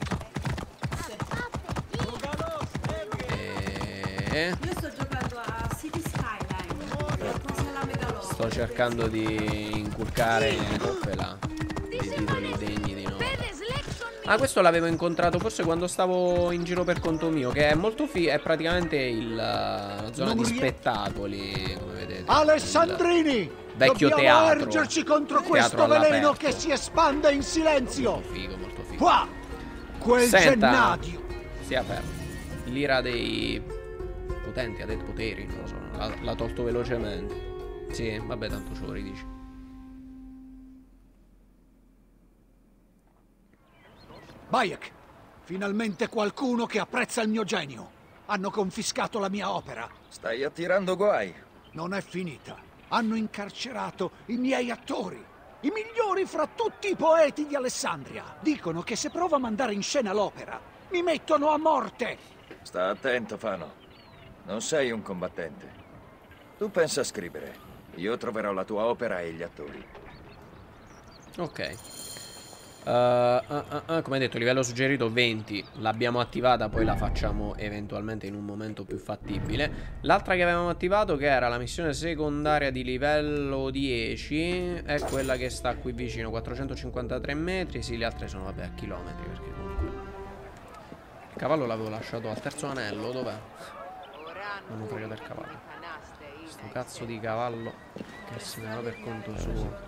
Io sto giocando a City Skyline, quasi alla Megalodon. Sto cercando di inculcare dei titoli degni di nota. Ah, questo l'avevo incontrato forse quando stavo in giro per conto mio, che è molto è praticamente la zona di spettacoli, come vedete. Alessandrini! Vecchio dobbiamo teatro. ergerci contro questo veleno che si espande in silenzio. Molto figo. Qua! Quel Gennadio! Stia fermo. L'ira dei potenti ha detto poteri, non lo so, l'ha tolto velocemente. Sì, vabbè, tanto ce lo ridici. Bayek, finalmente qualcuno che apprezza il mio genio. Hanno confiscato la mia opera. Stai attirando guai. Non è finita. Hanno incarcerato i miei attori, i migliori fra tutti i poeti di Alessandria. Dicono che se provo a mandare in scena l'opera, mi mettono a morte. Sta attento, Fano. Non sei un combattente. Tu pensa a scrivere. Io troverò la tua opera e gli attori. Ok. Come detto, livello suggerito 20. L'abbiamo attivata, poi la facciamo eventualmente in un momento più fattibile. L'altra che avevamo attivato, che era la missione secondaria di livello 10, è quella che sta qui vicino, 453 metri. Sì, le altre sono, vabbè, a chilometri, perché comunque il cavallo l'avevo lasciato al terzo anello. Dov'è? Non mi frega del cavallo. Sto cazzo di cavallo che se ne va per conto suo.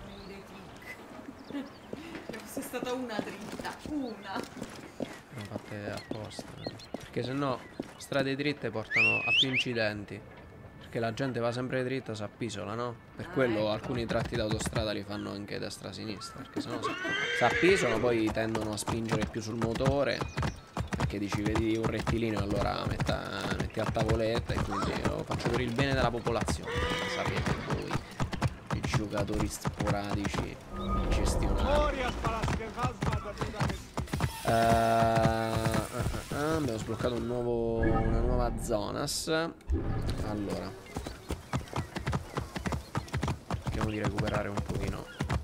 Fosse stata una dritta, una. Sono fatte apposta, perché sennò strade dritte portano a più incidenti. Perché la gente va sempre dritta, si appisola, no? Per quello alcuni tratti d'autostrada li fanno anche destra-sinistra, perché sennò si appisolano, poi tendono a spingere più sul motore. Perché dici, vedi un rettilineo, allora metti a tavoletta, e quindi lo faccio per il bene della popolazione. Sapete voi, i giocatori sporadici gestionali. Abbiamo sbloccato una nuova zonas. Allora, cerchiamo di recuperare un pochino.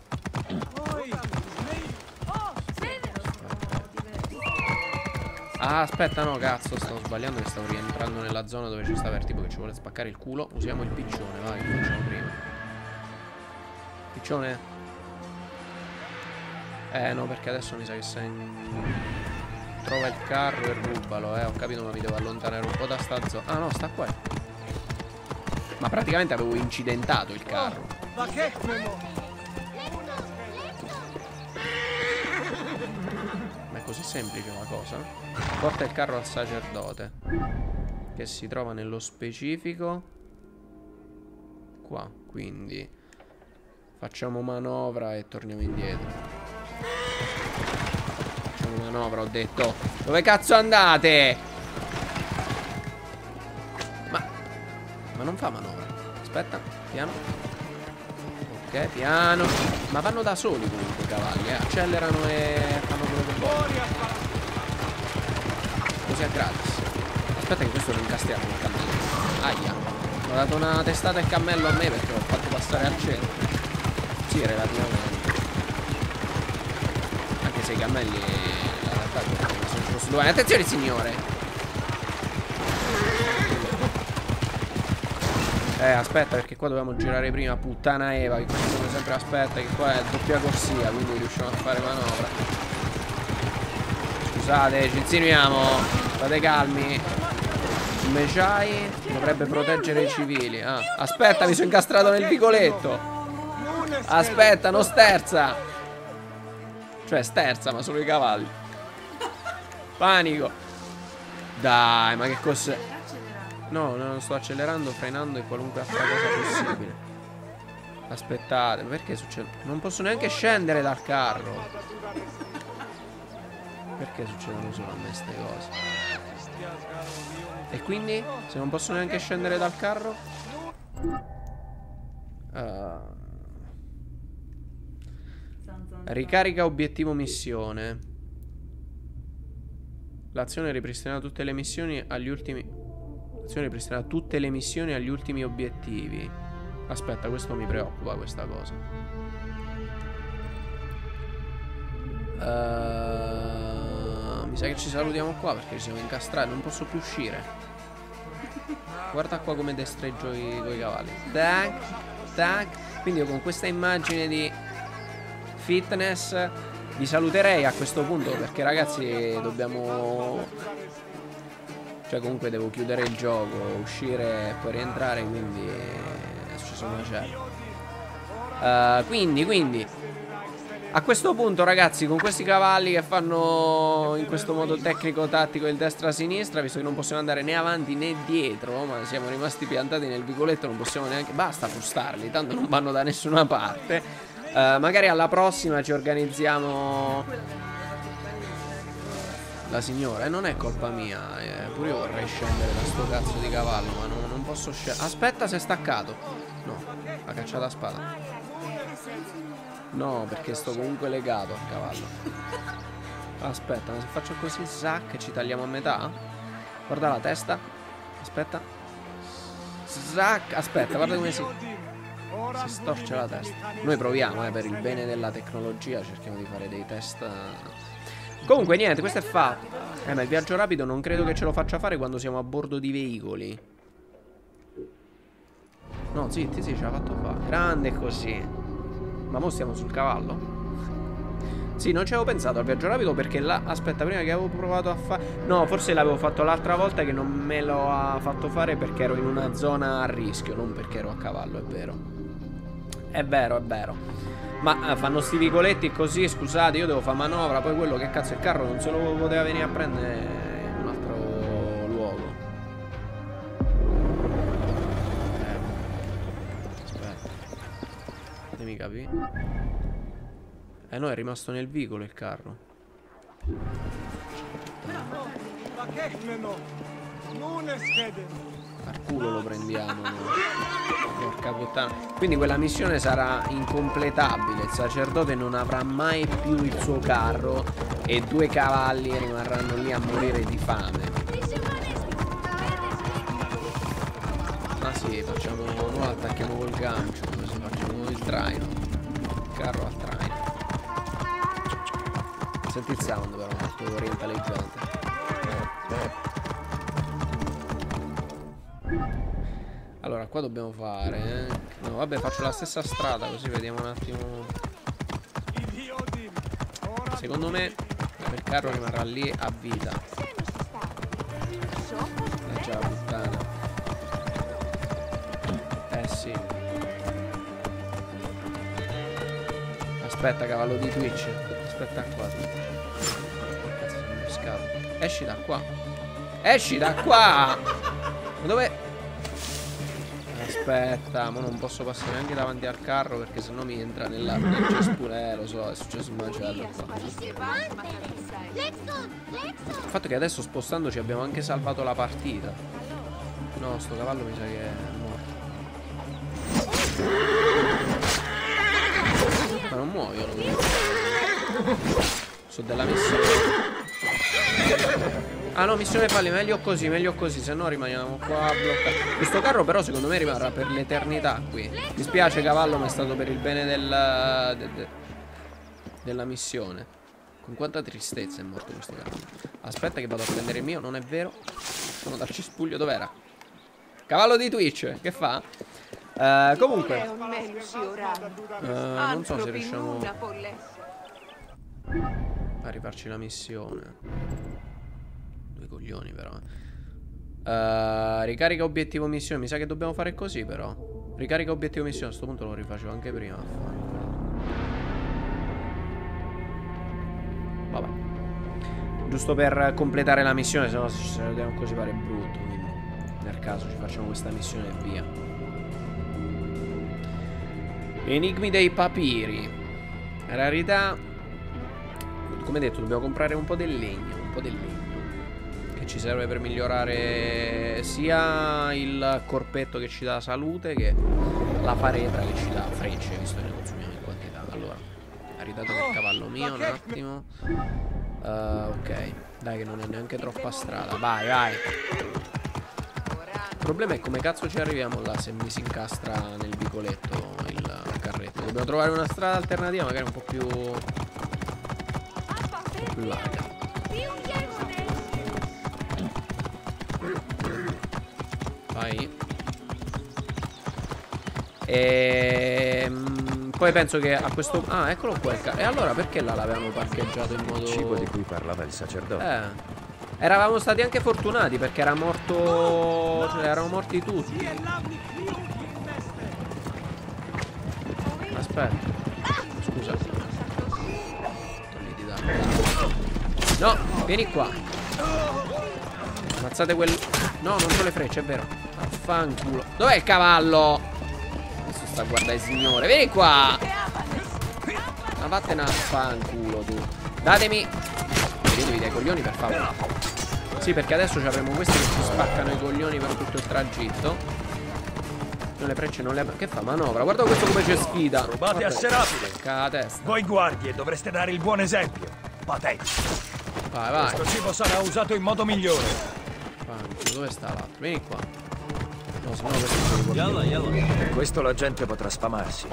Ah, aspetta, no, cazzo, stavo sbagliando, che stavo rientrando nella zona dove ci stava il tipo che ci vuole spaccare il culo. Usiamo il piccione, vai, che facciamo prima. Piccione? No, perché adesso mi sa che sei trova il carro e rubalo, ho capito, ma mi devo allontanare un po' da sta zona. Ah, no, sta qua. Ma praticamente avevo incidentato il carro. Ma che? Ma è così semplice la cosa? Porta il carro al sacerdote, che si trova nello specifico qua, quindi facciamo manovra e torniamo indietro. Facciamo manovra, ho detto. Dove cazzo andate? Ma non fa manovra. Aspetta, piano. Ok, piano. Ma vanno da soli comunque i cavalli, accelerano e fanno quello che vogliono. Così a gratis. Aspetta che questo lo incastriamo il cammello. Aia. Ho dato una testata al cammello a me perché l'ho fatto passare al centro. Sì, relativamente. Anche se i cammelli in realtà sono due. Attenzione signore. Aspetta, perché qua dovevamo girare prima. Puttana Eva, che questo come sempre aspetta, che qua è doppia corsia, quindi riusciamo a fare manovra. Scusate, ci insinuiamo. State calmi. Mejai dovrebbe proteggere i civili. Ah, aspetta, mi sono incastrato nel vicoletto. Aspetta, non sterza. Cioè sterza, ma solo i cavalli. Panico. Dai, ma che cos'è? No, non sto accelerando, frenando e qualunque altra cosa possibile. Aspettate, perché succede? Non posso neanche scendere dal carro. Perché succedono solo a me queste cose? E quindi? Se non posso neanche scendere dal carro? Ricarica obiettivo missione. L'azione ripristina tutte le missioni agli ultimi. L'azione ripristina tutte le missioni agli ultimi obiettivi. Aspetta, questo mi preoccupa, questa cosa. Mi sa che ci salutiamo qua perché ci siamo incastrati. Non posso più uscire. Guarda qua come destreggio coi cavalli. Tac, tac. Quindi io con questa immagine di fitness vi saluterei a questo punto, perché ragazzi dobbiamo... Cioè comunque devo chiudere il gioco, uscire e poi rientrare, quindi è successo una certa. Quindi a questo punto ragazzi, con questi cavalli che fanno in questo modo tecnico-tattico il destra-sinistra, visto che non possiamo andare né avanti né dietro, ma siamo rimasti piantati nel vicoletto, non possiamo neanche... Basta frustarli, tanto non vanno da nessuna parte. Magari alla prossima ci organizziamo. La signora, non è colpa mia, pure io vorrei scendere da sto cazzo di cavallo, ma non posso scendere. Aspetta, si è staccato. No, ha cacciato la spada. No, perché sto comunque legato al cavallo. Aspetta, ma se faccio così, zac, ci tagliamo a metà? Guarda la testa. Aspetta. Zac, aspetta, guarda come si storce la testa. Noi proviamo, per il bene della tecnologia, cerchiamo di fare dei test. Comunque niente, questo è fatto. Ma il viaggio rapido non credo che ce lo faccia fare quando siamo a bordo di veicoli. No, zitti, sì, ce l'ha fatto fare. Grande così. Ma mo stiamo sul cavallo? Sì, non ci avevo pensato al viaggio rapido perché là... Aspetta, prima che avevo provato a fare... No, forse l'avevo fatto l'altra volta che non me lo ha fatto fare perché ero in una zona a rischio, non perché ero a cavallo, è vero. È vero, è vero. Ma fanno sti vicoletti così, scusate, io devo fare manovra, poi quello che cazzo il carro non se lo poteva venire a prendere in un altro luogo. Aspetta. Fatemi capire. No, è rimasto nel vicolo il carro. Al culo lo prendiamo noi. Porca puttana. Quindi quella missione sarà incompletabile. Il sacerdote non avrà mai più il suo carro e 2 cavalli rimarranno lì a morire di fame. Ah sì, facciamo. Noi attacchiamo col gancio. Così facciamo il traino. Il carro al traino. Senti il sound però, molto orientaleggiante. Allora, qua dobbiamo fare... No, vabbè, faccio la stessa strada, così vediamo un attimo. Secondo me il carro rimarrà lì a vita. Già, puttana. Sì. Aspetta, cavallo di Twitch. Aspetta qua. Cazzo, sono pescato. Esci da qua. Esci da qua. Ma dove... Aspetta, ma non posso passare neanche davanti al carro perché sennò mi entra nel cespure, lo so, è successo un macello qua. Il fatto è che adesso spostandoci abbiamo anche salvato la partita. No, sto cavallo mi sa che è morto. Ma non muoiono. So della missione. Ah no, missione falli, meglio così, se no rimaniamo qua bloccati. Questo carro però secondo me rimarrà per l'eternità qui. Mi spiace cavallo, ma è stato per il bene della missione. Con quanta tristezza è morto questo carro. Aspetta che vado a prendere il mio, non è vero. Sono dal cespuglio, dov'era? Cavallo di Twitch, che fa? Comunque non so se riusciamo... a rifarci la missione. Due coglioni però. Ricarica obiettivo missione. Mi sa che dobbiamo fare così però. Ricarica obiettivo missione. A sto punto lo rifacevo anche prima. Vabbè. Giusto per completare la missione, se no se lo diamo così pare brutto. Quindi nel caso ci facciamo questa missione e via. Enigmi dei papiri. Rarità. Come detto, dobbiamo comprare un po' del legno. Un po' del legno che ci serve per migliorare sia il corpetto che ci dà salute che la faretra che ci dà frecce, visto che ne consumiamo in quantità. Allora, aridato del cavallo mio, un attimo. Ok, dai che non è neanche troppa strada. Vai, vai. Il problema è come cazzo ci arriviamo là se mi si incastra nel vicoletto il carretto. Dobbiamo trovare una strada alternativa, magari un po' più larga. Vai. Poi penso che a questo... Ah, eccolo qua il carro. E allora perché là l'avevamo parcheggiato in modo... Il cibo di cui parlava il sacerdote. Eravamo stati anche fortunati perché era morto... Cioè, erano morti tutti. Aspetta. Scusa. No, vieni qua. Ammazzate quel... No, non ho le frecce, è vero. Affanculo. Dov'è il cavallo? Adesso sta a guardare il signore. Vieni qua. Ma vattene a fanculo tu. Datemi. Vedevi dai coglioni per favore. Sì, perché adesso avremo questi che ci spaccano i coglioni per tutto il tragitto. Non le frecce non le... Che fa? Manovra. Guarda questo come ci sfida. Rubate a Serafide. La testa. Voi guardie dovreste dare il buon esempio. Patetici. Vai, vai. Questo cibo sarà usato in modo migliore. Dove sta l'altro? Vieni qua. No, se no questo Per questo la gente potrà spamarsi.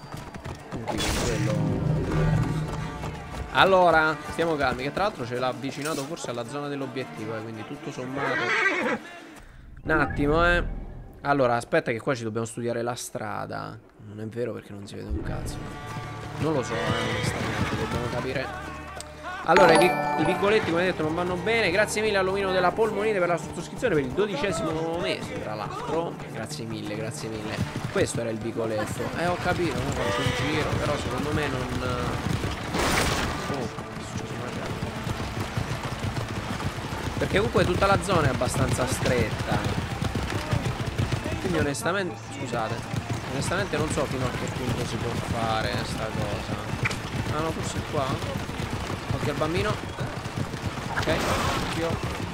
Allora, stiamo calmi, che tra l'altro ce l'ha avvicinato forse alla zona dell'obiettivo, quindi tutto sommato. Un attimo, Allora, aspetta che qua ci dobbiamo studiare la strada. Non è vero perché non si vede un cazzo. Non lo so, onestamente, dobbiamo capire. Allora, i vicoletti, come detto, non vanno bene. Grazie mille all'omino della Polmonite per la sottoscrizione per il 12° mese, tra l'altro. Grazie mille, grazie mille. Questo era il vicoletto. Ho capito, non faccio un giro, però secondo me non... Perché comunque tutta la zona è abbastanza stretta. Quindi onestamente... Scusate. Onestamente non so fino a che punto si può fare sta cosa. Ah no, forse qua. Occhio al bambino. Ok, occhio.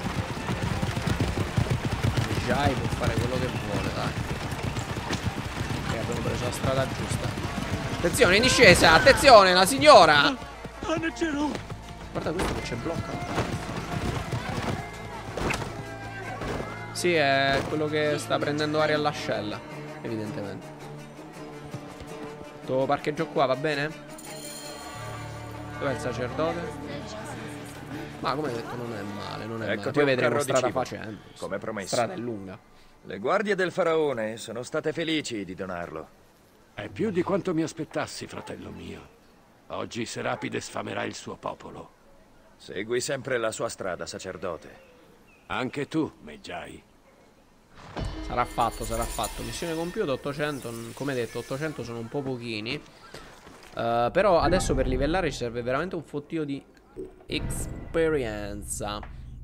Jai può fare quello che vuole, dai. Ok, abbiamo preso la strada giusta. Attenzione, in discesa, attenzione, la signora. Guarda questo che c'è blocca. Sì, è quello che sta prendendo aria all'ascella, evidentemente. Tuo parcheggio qua, va bene? Dov'è il sacerdote? Ma come detto non è male, non è male. Poi vedremo strada facendo. Come promesso. Strada è lunga. Le guardie del faraone sono state felici di donarlo. È più di quanto mi aspettassi, fratello mio. Oggi Serapide sfamerà il suo popolo. Segui sempre la sua strada, sacerdote. Anche tu, Medjay. Sarà fatto, sarà fatto. Missione compiuta 800. Come detto, 800 sono un po' pochini. Però adesso per livellare ci serve veramente un fottio di esperienza.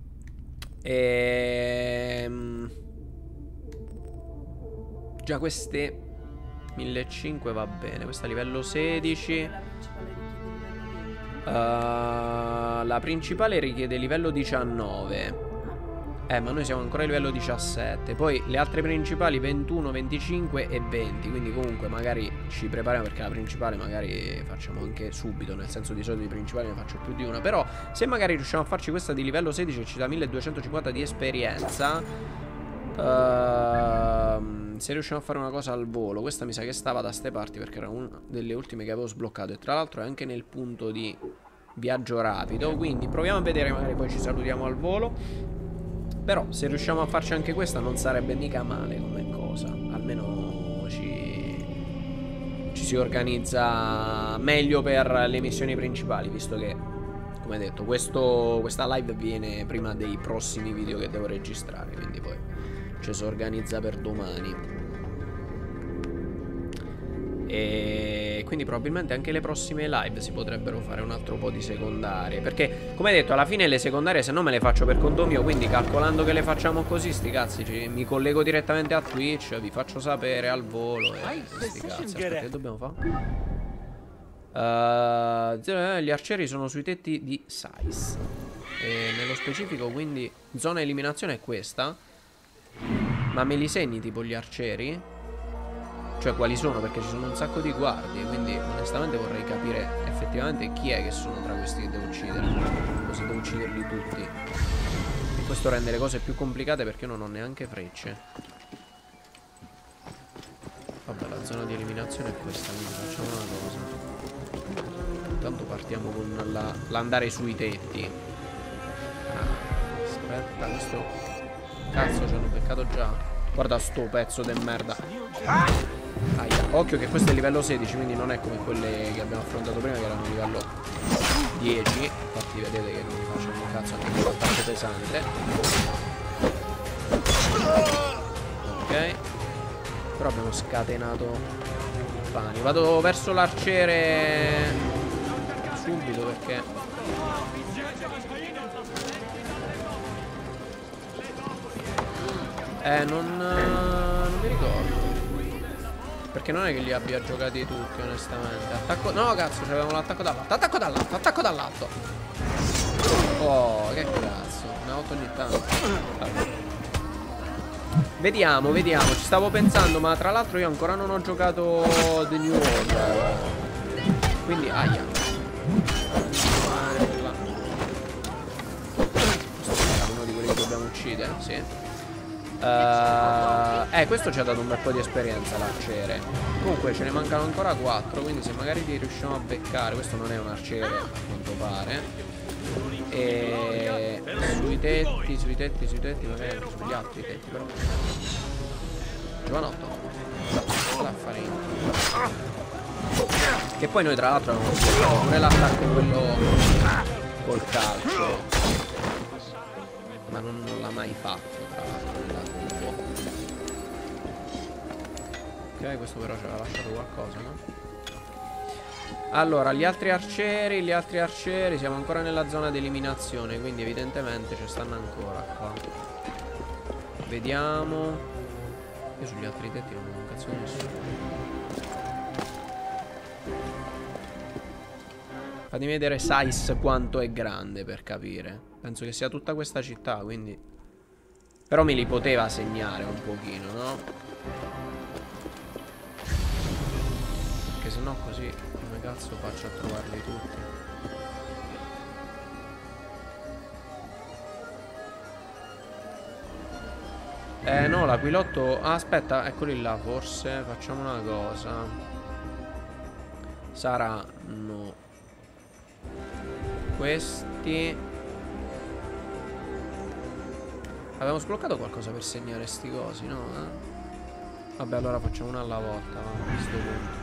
Già queste 1500 va bene. Questa a livello 16. La principale richiede livello 19. Ma noi siamo ancora a livello 17. Poi le altre principali 21, 25 e 20. Quindi comunque magari ci prepariamo, perché la principale magari facciamo anche subito. Nel senso, di solito di principali ne faccio più di una. Però se magari riusciamo a farci questa di livello 16 che ci dà 1250 di esperienza, se riusciamo a fare una cosa al volo. Questa mi sa che stava da ste parti, perché era una delle ultime che avevo sbloccato. E tra l'altro è anche nel punto di viaggio rapido. Quindi proviamo a vedere, magari poi ci salutiamo al volo. Però se riusciamo a farci anche questa non sarebbe mica male come cosa. Almeno ci si organizza meglio per le missioni principali, visto che come detto, questa live viene prima dei prossimi video che devo registrare, quindi poi ci si organizza per domani. E quindi probabilmente anche le prossime live si potrebbero fare un altro po' di secondarie, perché come detto alla fine le secondarie se no me le faccio per conto mio, quindi calcolando che le facciamo così sti cazzi mi collego direttamente a Twitch, vi faccio sapere al volo e sti cazzi. Aspetta, che dobbiamo fare? Gli arcieri sono sui tetti di Sais e nello specifico quindi zona eliminazione è questa. Ma me li segni tipo gli arcieri? Cioè quali sono? Perché ci sono un sacco di guardie, quindi onestamente vorrei capire effettivamente chi è che sono tra questi che devo uccidere, o se devo ucciderli tutti. E questo rende le cose più complicate perché io non ho neanche frecce. Vabbè, la zona di eliminazione è questa, quindi facciamo una cosa. Intanto partiamo con l'andare sui tetti. Aspetta, questo... Cazzo, ci hanno beccato già. Guarda sto pezzo de merda. Aia. Occhio che questo è livello 16, quindi non è come quelle che abbiamo affrontato prima che erano livello 10. Infatti vedete che non mi faccio un cazzo anche con l'attacco pesante. Ok. Però abbiamo scatenato il pane. Vado verso l'arciere subito perché non mi ricordo. Perché non è che li abbia giocati tutti, onestamente. Attacco... No, cazzo, c'avevamo l'attacco dall'alto. Attacco dall'alto, attacco dall'alto. Oh, che cazzo. Una volta ogni tanto. Allora. Vediamo, vediamo. Ci stavo pensando, ma tra l'altro io ancora non ho giocato The New Order. Quindi, aia. Questo è uno di quelli che dobbiamo uccidere, sì. Questo ci ha dato un bel po' di esperienza l'arciere. Comunque ce ne mancano ancora 4, quindi se magari li riusciamo a beccare. Questo non è un arciere a quanto pare. E sui tetti, magari anche sugli altri tetti, però. Giovanotto. La faremo. Che poi noi tra l'altro abbiamo sbloccato pure l'attacco quello col calcio. Ma non l'ha mai fatto tra l'altro. Ok, questo però ci aveva lasciato qualcosa, no? Allora, gli altri arcieri, siamo ancora nella zona di eliminazione, quindi evidentemente ci stanno ancora qua. Vediamo. Io sugli altri tetti non ho un cazzo di nessuno. Fatemi vedere Sais quanto è grande per capire. Penso che sia tutta questa città, quindi... Però me li poteva segnare un pochino, no? Perché sennò così come cazzo faccio a trovarli tutti? No, l'aquilotto... Ah, aspetta, eccoli là, forse facciamo una cosa. Saranno questi. Avevamo sbloccato qualcosa per segnare sti cosi, no? Vabbè, allora facciamo una alla volta, a questo punto.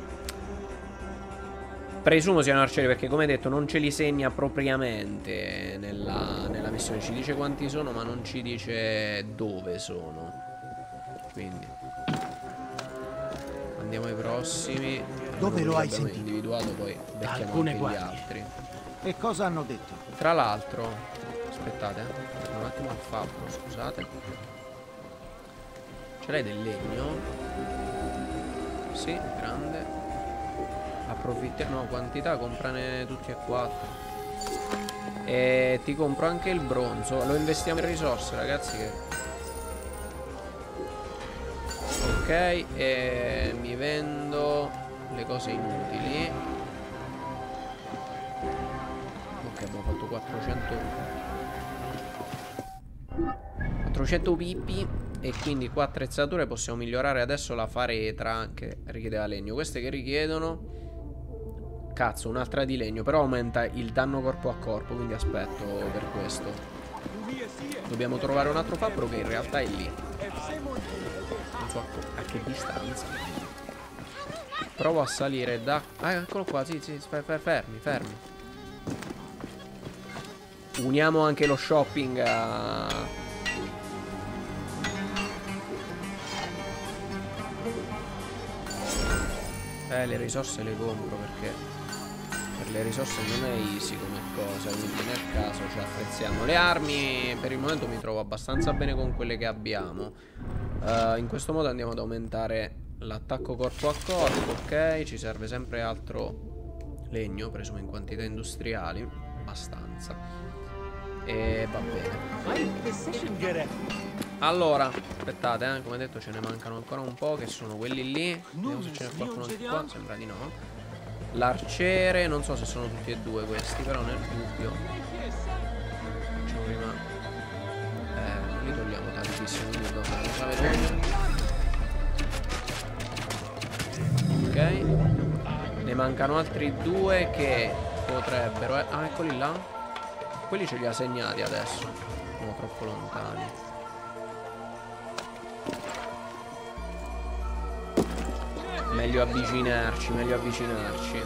Presumo siano arcieri perché come detto non ce li segna propriamente nella missione. Ci dice quanti sono ma non ci dice dove sono. Quindi andiamo ai prossimi. Dove lo hai sentito? Individuato, poi becchiamo anche gli altri. E cosa hanno detto? Tra l'altro, aspettate, un attimo al fabbro, scusate. Ce l'hai del legno? Sì, grande. Approfittiamo, no, quantità, comprane tutti e 4. E ti compro anche il bronzo. Lo investiamo in risorse, ragazzi, che... Ok, e mi vendo le cose inutili. Ok, abbiamo fatto 400 pipi. E quindi qua attrezzature possiamo migliorare adesso la faretra, che richiedeva legno. Queste che richiedono... Cazzo, un'altra di legno, però aumenta il danno corpo a corpo, quindi aspetto per questo. Dobbiamo trovare un altro fabbro che in realtà è lì. Non so a che distanza. Provo a salire da... Ah, eccolo qua, sì, fermi. Uniamo anche lo shopping a... le risorse le compro perché per le risorse non è easy come cosa, quindi nel caso ci attrezziamo. Le armi per il momento mi trovo abbastanza bene con quelle che abbiamo. In questo modo andiamo ad aumentare l'attacco corpo a corpo, ok? Ci serve sempre altro legno, presumo in quantità industriali, abbastanza. E va bene. Allora, aspettate, come detto ce ne mancano ancora un po', che sono quelli lì. Vediamo se ce n'è qualcuno anche qua, sembra di no. L'arciere, non so se sono tutti e due questi, però nel dubbio facciamo prima. Li togliamo tantissimo, quindi dobbiamo fare una veloce. Ok. Ne mancano altri due che potrebbero... Ah, eccoli là. Quelli ce li ha segnati adesso. Sono troppo lontani. Meglio avvicinarci, meglio avvicinarci.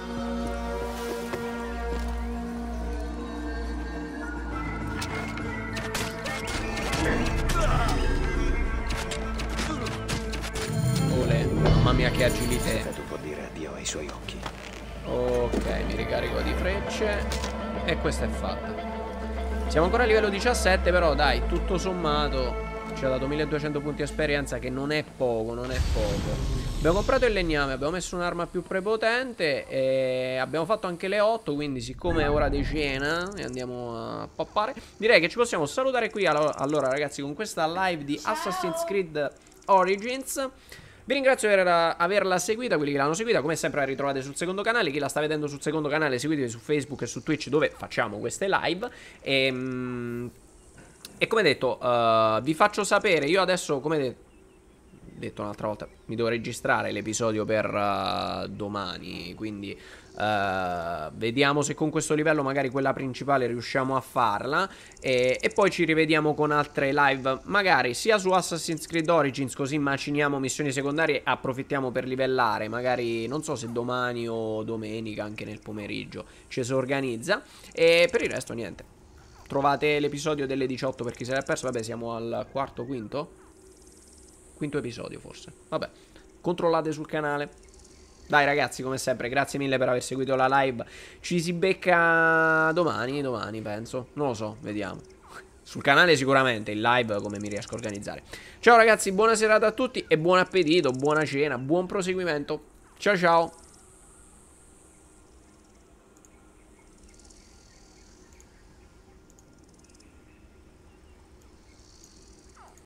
Ole, mamma mia che agilità. Tu puoi dire addio ai suoi occhi. Ok, mi ricarico di frecce. E questa è fatta. Siamo ancora a livello 17, però dai, tutto sommato ci ha dato 1200 punti esperienza, che non è poco, non è poco. Abbiamo comprato il legname, abbiamo messo un'arma più prepotente e abbiamo fatto anche le 8, quindi siccome è ora di cena e andiamo a poppare, direi che ci possiamo salutare qui allora ragazzi con questa live di Assassin's Creed Origins. Vi ringrazio per averla seguita, quelli che l'hanno seguita, come sempre la ritrovate sul secondo canale. Chi la sta vedendo sul secondo canale seguitevi su Facebook e su Twitch dove facciamo queste live. E come detto, vi faccio sapere, io adesso come detto un'altra volta mi devo registrare l'episodio per domani, quindi vediamo se con questo livello magari quella principale riusciamo a farla e poi ci rivediamo con altre live magari sia su Assassin's Creed Origins, così maciniamo missioni secondarie e approfittiamo per livellare, magari non so se domani o domenica anche nel pomeriggio ci si organizza. E per il resto niente, trovate l'episodio delle 18 per chi se l'è perso. Vabbè, siamo al quinto episodio forse. Vabbè, controllate sul canale. Dai ragazzi, come sempre, grazie mille per aver seguito la live. Ci si becca domani penso. Non lo so, vediamo. Sul canale sicuramente, in live come mi riesco a organizzare. Ciao ragazzi, buona serata a tutti e buon appetito, buona cena, buon proseguimento. Ciao ciao.